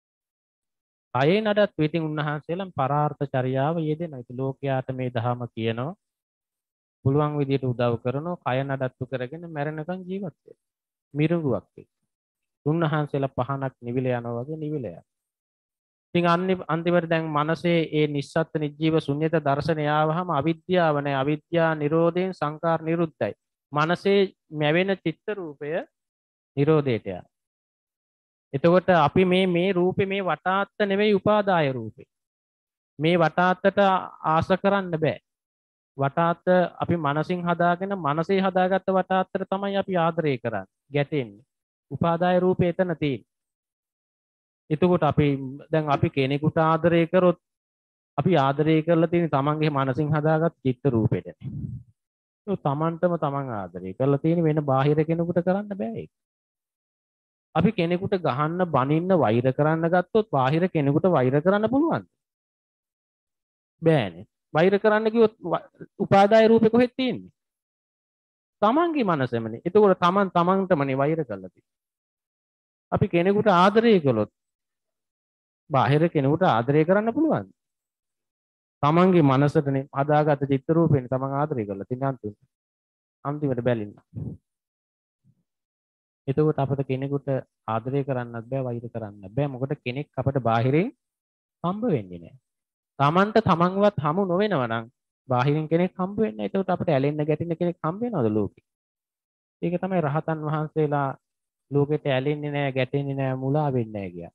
කයේ නඩත්තු ඉතින් උන්වහන්සේලා පරාර්ථ චර්යාව යෙදෙනවා. ඒක ලෝකයාට මේ ධහම කියනවා. පුළුවන් විදියට උදව් කරනවා. කය නඩත්තු කරගෙන මැරෙනකම් ජීවත් වෙනවා. මිරිඟුවක් එක්ක. උන්වහන්සේලා පහනක් නිවිල යනවා වගේ නිවිල යනවා. ඉතින් අන්තිමට දැන් මනසේ ඒ නිස්සත්ත්ව නිජීව ශුන්්‍යත දර්ශනය ආවහම අවිද්‍යාව නැහැ. අවිද්‍යා නිරෝධයෙන් සංකාර නිරුද්ධයි. මනසේ මැවෙන චිත්ත රූපය නිරෝධයට යනවා. එතකොට අපි මේ මේ රූපේ මේ වටාත්ත නෙවෙයි උපාදාය රූපේ. මේ වටාත්තට ආස කරන්න බෑ. වටාත්ත අපි මනසින් හදාගෙන මනසේ හදාගත්ත වටාත්තට තමයි අපි ආදරය කරන්නේ, ගැටෙන්නේ. උපාදාය රූපේ එතන තියෙන්නේ. එතකොට අපි දැන් අපි කෙනෙකුට ආදරය කරොත් අපි ආදරය කරලා තියෙන තමන්ගේ මනසින් හදාගත් චිත්ත රූපෙටනේ. ඒක තමන්ටම තමන් ආදරය කරලා තියෙන වෙන බාහිර කෙනෙකුට කරන්න බෑ ඒක. අපි කෙනෙකුට ගහන්න බනින්න වෛර කරන්න ගත්තොත් බාහිර කෙනෙකුට වෛර කරන්න පුළුවන්ද? බෑනේ. වෛර කරන්න කිව්වොත් උපාදාය රූපේ කොහෙද තියෙන්නේ? තමන්ගේ මනසෙමනේ. එතකොට තමන් තමන්ටමනේ වෛර කරලා තියෙන්නේ. අපි කෙනෙකුට ආදරය කළොත් බාහිර කෙනෙකුට ආදරය කරන්න පුළුවන්ද? තමන්ගේ මනසටනේ හදාගත්ත චිත්ත රූපේනේ තමන් ආදරය කරලා තියෙන්නේ අන්තිමට. අන්තිමට බැලින්න. එතකොට අපිට කෙනෙකුට ආදරය කරන්නත් බෑ වෛර කරන්නත් බෑ. මොකද කෙනෙක් අපිට බාහිරින් හම්බ වෙන්නේ නැහැ. තමන්ට තමන්වත් හමු නොවෙනවා නම් බාහිරින් කෙනෙක් හම්බ වෙන්නේ නැහැ. එතකොට අපිට ඇලෙන්න ගැටෙන්න කෙනෙක් හම්බ වෙනවද ලෝකේ? ඒක තමයි රහතන් වහන්සේලා ලෝකෙට ඇලෙන්නේ නැහැ, ගැටෙන්නේ නැහැ, මුලා වෙන්නේ නැහැ කියන්නේ.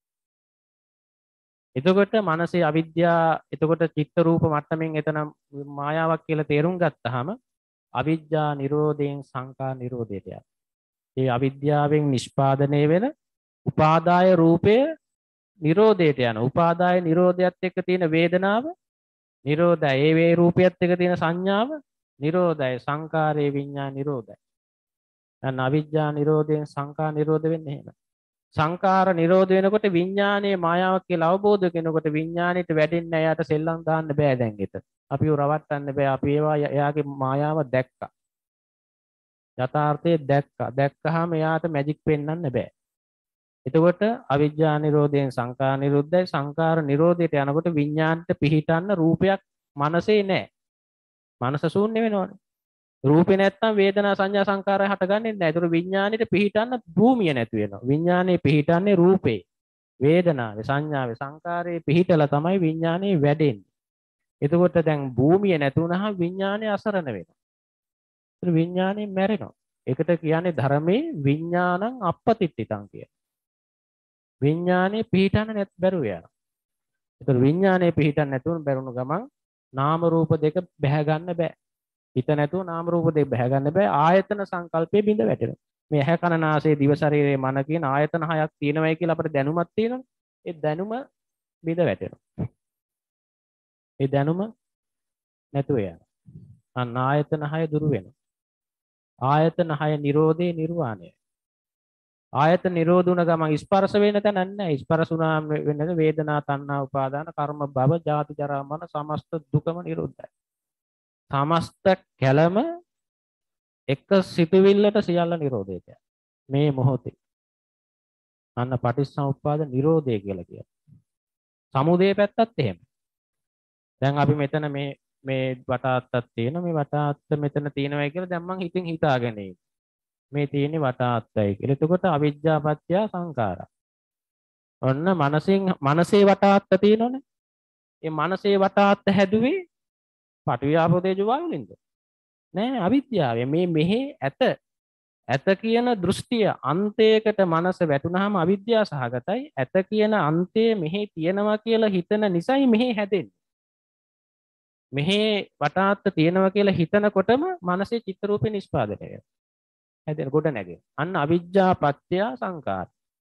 එතකොට මනසේ අවිද්‍යාව, එතකොට චිත්ත රූප මට්ටමින් එතන මායාවක් කියලා තේරුම් ගත්තාම අවිද්‍යා නිරෝධයෙන් සංඛාර නිරෝධයට යනවා. ඒ අවිද්‍යාවෙන් නිෂ්පාදනය වෙන උපාදාය රූපය නිරෝධයට යනවා. උපාදාය නිරෝධයත් එක්ක තියෙන වේදනාව නිරෝධය. ඒ වේ රූපයත් එක්ක තියෙන සංඥාව නිරෝධය. සංඛාරේ විඤ්ඤාණ නිරෝධය. දැන් අවිද්‍යා නිරෝධයෙන් සංඛාර නිරෝධ වෙන්නේ එහෙම. සංඛාර නිරෝධ වෙනකොට විඥානයේ මායාවක් කියලා අවබෝධ වෙනකොට විඥානෙට වැටෙන්නේ එයාට සෙල්ලම් දාන්න බෑ දැන් එතන. අපිව රවට්ටන්න බෑ. අපි ඒවා එයාගේ මායාව දැක්කා. යථාර්ථය දැක්කා. දැක්කහම එයාට මැජික් පෙන්වන්න බෑ. එතකොට අවිද්‍යා නිරෝධයෙන් සංඛාර නිරුද්ධයි. සංඛාර නිරෝධයට යනකොට විඥාණයට පිහිටන්න රූපයක් මනසේ නෑ. මනස ශූන්‍ය වෙනවනේ. රූපේ නැත්තම් වේදනා සංඥා සංකාරය හටගන්නේ නැහැ. ඒතර විඥානෙට පිහිටන්න භූමිය නැති වෙනවා. විඥානේ පිහිටන්නේ රූපේ, වේදනාවේ, සංඥාවේ, සංකාරයේ පිහිටලා තමයි විඥානේ වැඩෙන්නේ. එතකොට දැන් භූමිය නැති වුණාම විඥානේ අසරණ වෙනවා. ඒතර විඥානේ මැරෙනවා. ඒකට කියන්නේ ධර්මයේ විඥානං අපපතිට්ඨිතං කිය. විඥානේ පිහිටන්න නැත් බැරුව යනවා. ඒතර විඥානේ පිහිටන්න නැතුව බැරුණු ගමන් නාම රූප දෙක බැහැ ගන්න බෑ. හිත නැතුව නාම රූප දෙක බැහැ ගන්න බෑ. ආයතන සංකල්පයේ බිඳ වැටෙනවා. මේ ඇහැ කන නාසය දිව ශරීරය මන කියන ආයතන හයක් තියෙනවයි කියලා අපිට දැනුමක් තියෙනවනේ. ඒ දැනුම බිඳ වැටෙනවා. ඒ දැනුම නැතුව යනවා. අන්න ආයතන හය දුරු වෙනවා. ආයතන හය නිරෝධේ නිර්වාණය. ආයතන නිරෝධ වුණ ගමන් ස්පර්ශ වෙන තැන නැහැ. ස්පර්ශ වුණා වෙනද වේදනා තණ්හා උපාදාන කර්ම භව ජාති ජරා මරණ සමස්ත දුකම නිරෝධයි. සමස්ත කැලම එක සිතුවිල්ලට සියල්ල නිරෝධයට මේ මොහොතේ. අන්න පටිච්චසමුප්පාද නිරෝධය කියලා කියනවා. සමුදය පැත්තත් එහෙම. දැන් අපි මෙතන මේ මේ වටාත්තක් තියෙන මේ වටාත්ත මෙතන තියෙනවයි කියලා දැන් මං හිතින් හිතාගෙන ඉන්නේ. මේ තියෙන්නේ වටාත්තයි කියලා. එතකොට අවිජ්ජා පත්‍ය සංඛාරා. ඔන්න මනසෙන් මනසේ වටාත්ත තියෙනවනේ. ඒ මනසේ වටාත්ත හැදුවේ පඨවි ආපෝ තේජෝ වායුලින්ද? නෑ අවිද්‍යාව. මේ මෙහි ඇත ඇත කියන දෘෂ්ටිය අන්තයකට මනස වැටුනහම අවිද්‍යාව සහගතයි. ඇත කියන අන්තය මෙහි තියෙනවා කියලා හිතන නිසයි මෙහි හැදෙන්නේ. මෙහි වටාත්ත තියෙනවා කියලා හිතනකොටම මනසේ චිත්ත රූපේ නිෂ්පාදනය වෙනවා. හැදෙන කොට නැගෙන. අන්න අවිජ්ජා පත්‍ය සංකාර.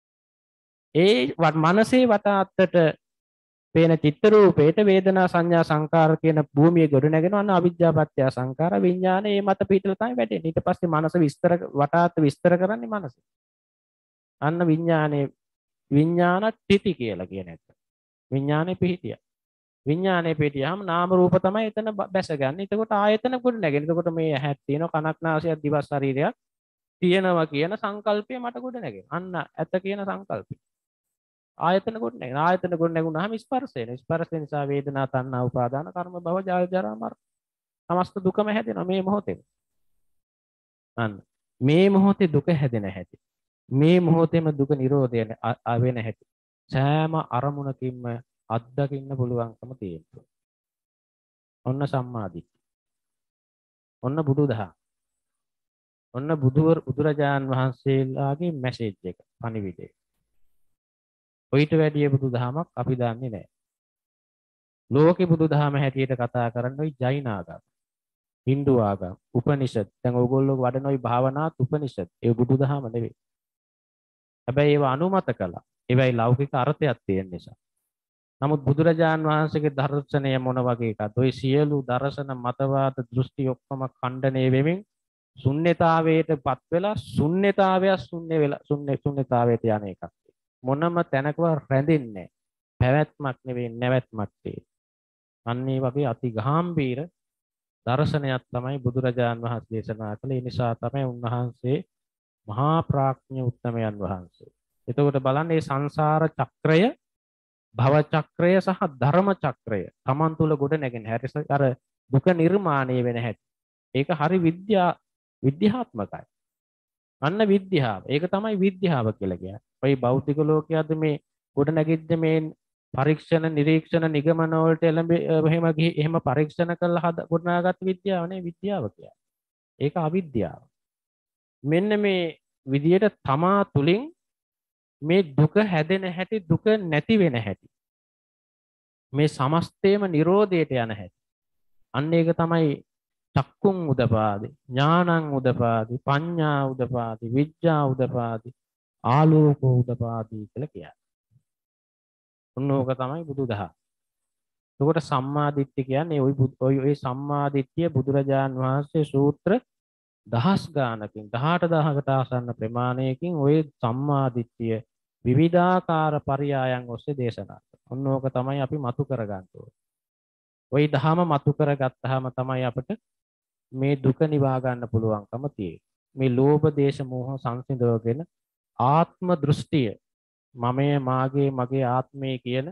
ඒ මනසේ වටාත්තට පේන චිත්ත රූපේට වේදනා සංඥා සංකාර කියන භූමිය ගොඩ නැගෙනවා. අන්න අවිජ්ජා පත්‍ය සංකාර විඥානේ මේ මත පිටල තමයි වැටෙන්නේ. ඊට පස්සේ මනස විස්තර වටාත්ත විස්තර කරන්නේ මනස. අන්න විඥානේ විඥාන තිති කියලා කියන එක. විඥානේ පිහිටිය. විඥානේ පිහිටියාම නාම රූප තමයි එතන බැසගන්නේ. එතකොට ආයතන ගොඩ නැගෙන. එතකොට මේ ඇහක් තියෙනවා, කනක් නාසයක් දිව ශරීරයක් තියෙනවා කියන සංකල්පය මට ගොඩ නැගෙන. අන්න ඇත කියන සංකල්පය. ආයතන ගොඩ නැගෙන. ආයතන ගොඩ නැගුණාම ස්පර්ශය එනවා. ස්පර්ශය නිසා වේදනා තණ්හා උපාදාන කර්ම භව ජාල ජරා මරණ. සමස්ත දුකම හැදෙනවා මේ මොහොතේ. අන්න මේ මොහොතේ දුක හැදෙන හැටි. මේ මොහොතේම දුක නිරෝධය වෙන හැටි. සෑම අරමුණකින්ම අත්දකින්න පුළුවන්කම තියෙනවා. ඔන්න සම්මාදිට්ඨිය. ඔන්න බුදුදහම. ඔන්න බුදුවර බුදුරජාන් වහන්සේලාගේ මැසේජ් එක පණිවිඩය. ඔයිට වැඩිය බුදුදහමක් අපි දන්නේ නැහැ. ලෝකේ බුදුදහම හැටියට කතා කරන්නේ ওই ජෛන ආගම, හින්දු ආගම, උපනිෂද්. දැන් ඕගොල්ලෝ වඩන ওই භාවනාත් උපනිෂද්. ඒ බුදුදහම නෙවෙයි. හැබැයි ඒව අනුමත කළා. ඒවයි ලෞකික අර්ථයක් තියෙන නිසා. නමුත් බුදුරජාන් වහන්සේගේ දර්ශනය මොන වගේ එකක්ද? ওই සියලු දර්ශන මතවාද දෘෂ්ටි ඔක්කොම ඛණ්ඩණය වෙමින් ශුන්්‍යතාවයටපත් වෙලා ශුන්්‍යතාවය ශුන්‍ය වෙලා ශුන්‍ය ශුන්‍යතාවයට යන එකක්. මොනම තැනකවත් රැඳෙන්නේ පැවැත්මක් නෙවෙයි නැවැත්මක් තියෙන්නේ. අන්න ඒ වගේ අති ගාම්භීර දර්ශනයක් තමයි බුදුරජාන් වහන්සේ දේශනා කළේ. ඒ නිසා තමයි උන්වහන්සේ මහා ප්‍රඥ උත්තමයන් වහන්සේ. එතකොට බලන්න මේ සංසාර චක්‍රය, භව චක්‍රය සහ ධර්ම චක්‍රය Taman තුල ගොඩ නැගෙන හැටි අර දුක නිර්මාණය වෙන හැටි. ඒක හරි විද්‍යා විද්‍යාත්මකයි. අන්න විද්‍යාව. ඒක තමයි විද්‍යාව කියලා කියන්නේ. ඔය භෞතික ලෝකයේද මේ ගොඩ නැගිද්ද මේ පරීක්ෂණ නිරීක්ෂණ නිගමන වලට එළඹ එහෙම ගිහි එහෙම පරීක්ෂණ කරලා හද ගොඩනගාගත් විද්‍යාව නේ විද්‍යාව කියන්නේ. ඒක අවිද්‍යාව. මෙන්න මේ විදියට තමා තුලින් මේ දුක හැදෙන හැටි, දුක නැති වෙන හැටි, මේ සමස්තේම නිරෝධයට යන හැටි. අන්න ඒක තමයි චක්කුං උදපාදි, ඥානං උදපාදි, පඤ්ඤා උදපාදි, විඥා උදපාදි, ආලෝකෝ උදපාදි කියලා කියන්නේ. උන්නෝක තමයි බුදුදහම. එතකොට සම්මාදිට්ඨිය කියන්නේ ওই ওই ওই සම්මාදිට්ඨිය බුදුරජාන් වහන්සේ සූත්‍ර දහස් ගානකින් දහඅට දහසකට ආසන්න ප්‍රමාණයකින් ওই සම්මාදිට්ඨිය විවිධාකාර පරයයන් ඔස්සේ දේශනා කරනවා. ඔන්නෝක තමයි අපි මතු කරගන්න ඕනේ. ওই ධහම මතු කරගත්තාම තමයි අපිට මේ දුක නිවා ගන්න පුළුවන්කම තියෙන්නේ. මේ ලෝභ දේශ මොහ සංසිඳවගෙන ආත්ම දෘෂ්ටිය මමයේ මාගේ මගේ ආත්මය කියන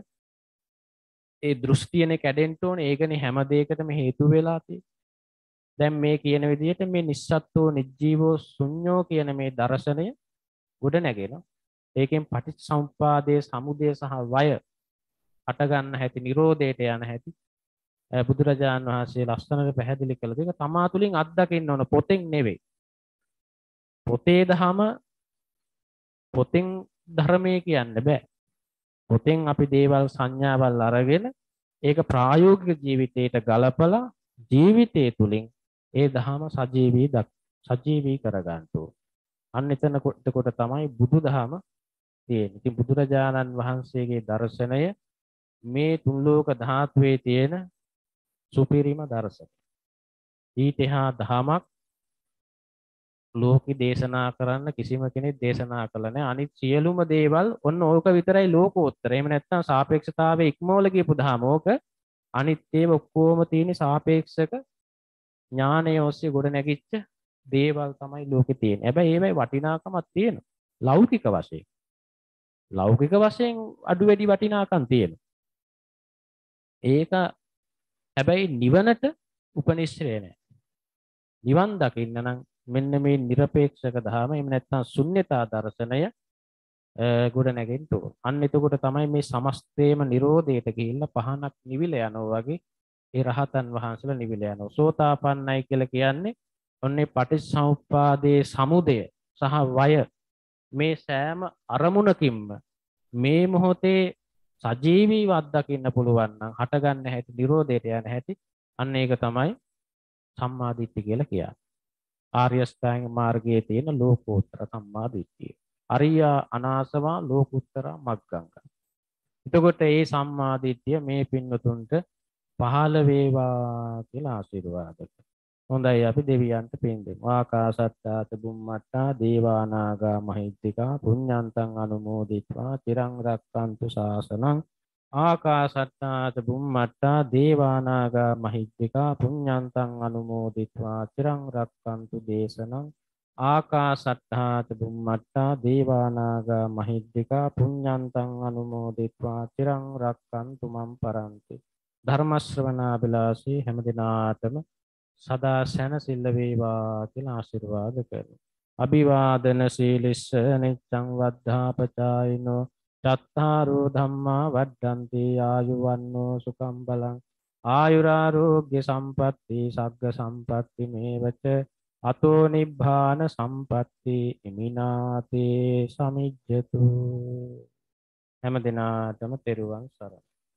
ඒ දෘෂ්ටියනේ කැඩෙන්න ඕනේ. ඒකනේ හැම දෙයකටම හේතු වෙලා තියෙන්නේ. දැන් මේ කියන විදිහට මේ නිස්සත්ත්වෝ නිජ්ජීවෝ ශුන්‍යෝ කියන මේ දර්ශනය ගොඩ නැගෙනවා. ඒකෙන් පටිච්චසමුප්පාදයේ සමුදය සහ වය අට ගන්න හැටි, නිරෝධයට යන හැටි බුදුරජාන් වහන්සේ ලස්සනට පැහැදිලි කළා. ඒක තමා තුලින් අත්දකින්න ඕන, පොතෙන් නෙවෙයි. පොතේ දහම පොතෙන් ධර්මයේ කියන්න බෑ. පොතෙන් අපි දේවල් සංඥාවල් අරගෙන ඒක ප්‍රායෝගික ජීවිතයට ගලපලා ජීවිතය තුලින් ඒ දහම සජීවී සජීවී කරගන්න ඕන. අන්න එතන කොට තමයි බුදුදහම තියෙන්නේ. ඉතින් බුදුරජාණන් වහන්සේගේ දර්ශනය මේ තුන් ලෝක ධාතුවේ තියෙන සුපිරිම දර්ශනය. ඊට එහා දහමක් ලෝකෙ දේශනා කරන්න කිසිම කෙනෙක් දේශනා කළ නැහැ. අනිත් සියලුම දේවල් ඔන්න ඕක විතරයි ලෝකෝත්තර. එහෙම නැත්නම් සාපේක්ෂතාවයේ ඉක්මවල කියපු දහම ඕක. අනිත් ඒවා ඔක්කොම තියෙන සාපේක්ෂක ඥානය ඔස්සේ ගොඩ නැගිච්ච දේවල් තමයි ලෝකේ තියෙන්නේ. හැබැයි ඒවයි වටිනාකමක් තියෙනවා. ලෞකික වශයෙන්. ලෞකික වශයෙන් අඩු වැඩි වටිනාකම් තියෙනවා. ඒක හැබැයි නිවනට උපනිශ්‍රය නැහැ. නිවන් දකින්න නම් මෙන්න මේ নিরপেক্ষක ධර්ම එහෙම නැත්නම් ශුන්‍යතා දර්ශනය ගොඩ නැගෙන්න ඕන. අන්න එතකොට තමයි මේ සමස්තේම නිරෝධයට ගිහිල්ලා පහනක් නිවිල යනවා වගේ ඒ රහතන් වහන්සේලා නිවිල යනවා. සෝතාපන්නයි කියලා කියන්නේ ඔන්නේ පටිච්චසමුප්පාදයේ සමුදය සහ වය මේ සෑම අරමුණකින්ම මේ මොහොතේ සජීවීව අත්දකින්න පුළුවන් නම් හටගන්න හැටි නිරෝධයට යන හැටි අන්න ඒක තමයි සම්මා දිට්ඨිය කියලා කියන්නේ. ආර්ය අෂ්ටාංග මාර්ගයේ තියෙන ලෝකෝත්තර සම්මා දිට්ඨිය. අරියා අනාසවා ලෝකුත්තර මග්ගංග. එතකොට මේ සම්මා දිට්ඨිය මේ පින්වතුන්ට පහළ වේවා කියලා ආශිර්වාද කරනවා. හොඳයි අපි දෙවියන්ට පින් දෙමු. ආකාසත්තාත බුම්මත්තා දේවානාගා මහිද්దికා පුඤ්ඤන්තං අනුමෝදිත්වා චිරං රක්칸තු ශාසනං. ආකාසත්තාත බුම්මත්තා දේවානාගා මහිද්దికා පුඤ්ඤන්තං අනුමෝදිත්වා චිරං රක්칸තු දේශනං. ආකාසත්තාත බුම්මත්තා දේවානාගා මහිද්దికා පුඤ්ඤන්තං අනුමෝදිත්වා චිරං රක්칸තු මම් පරන්ති. ධර්ම ශ්‍රවණාබිලාසී හැම දිනාටම සදා සැනසෙල්ල වේවා කියලා ආශිර්වාද කරමි. අභිවාදන සීලිස්ස නිච්ඡං වද්ධාපචායිනෝ චත්තාරෝ ධම්මා වඩ්ඩන්ති ආයුවන්නෝ සුඛං බලං ආයුරාෝග්‍ය සම්පatti සග්ග සම්පatti මේවච අතෝ නිබ්බාන සම්පatti ඉමිනාතේ සමිජ්ජතු. හැම දිනාටම තෙරුවන් සරණයි.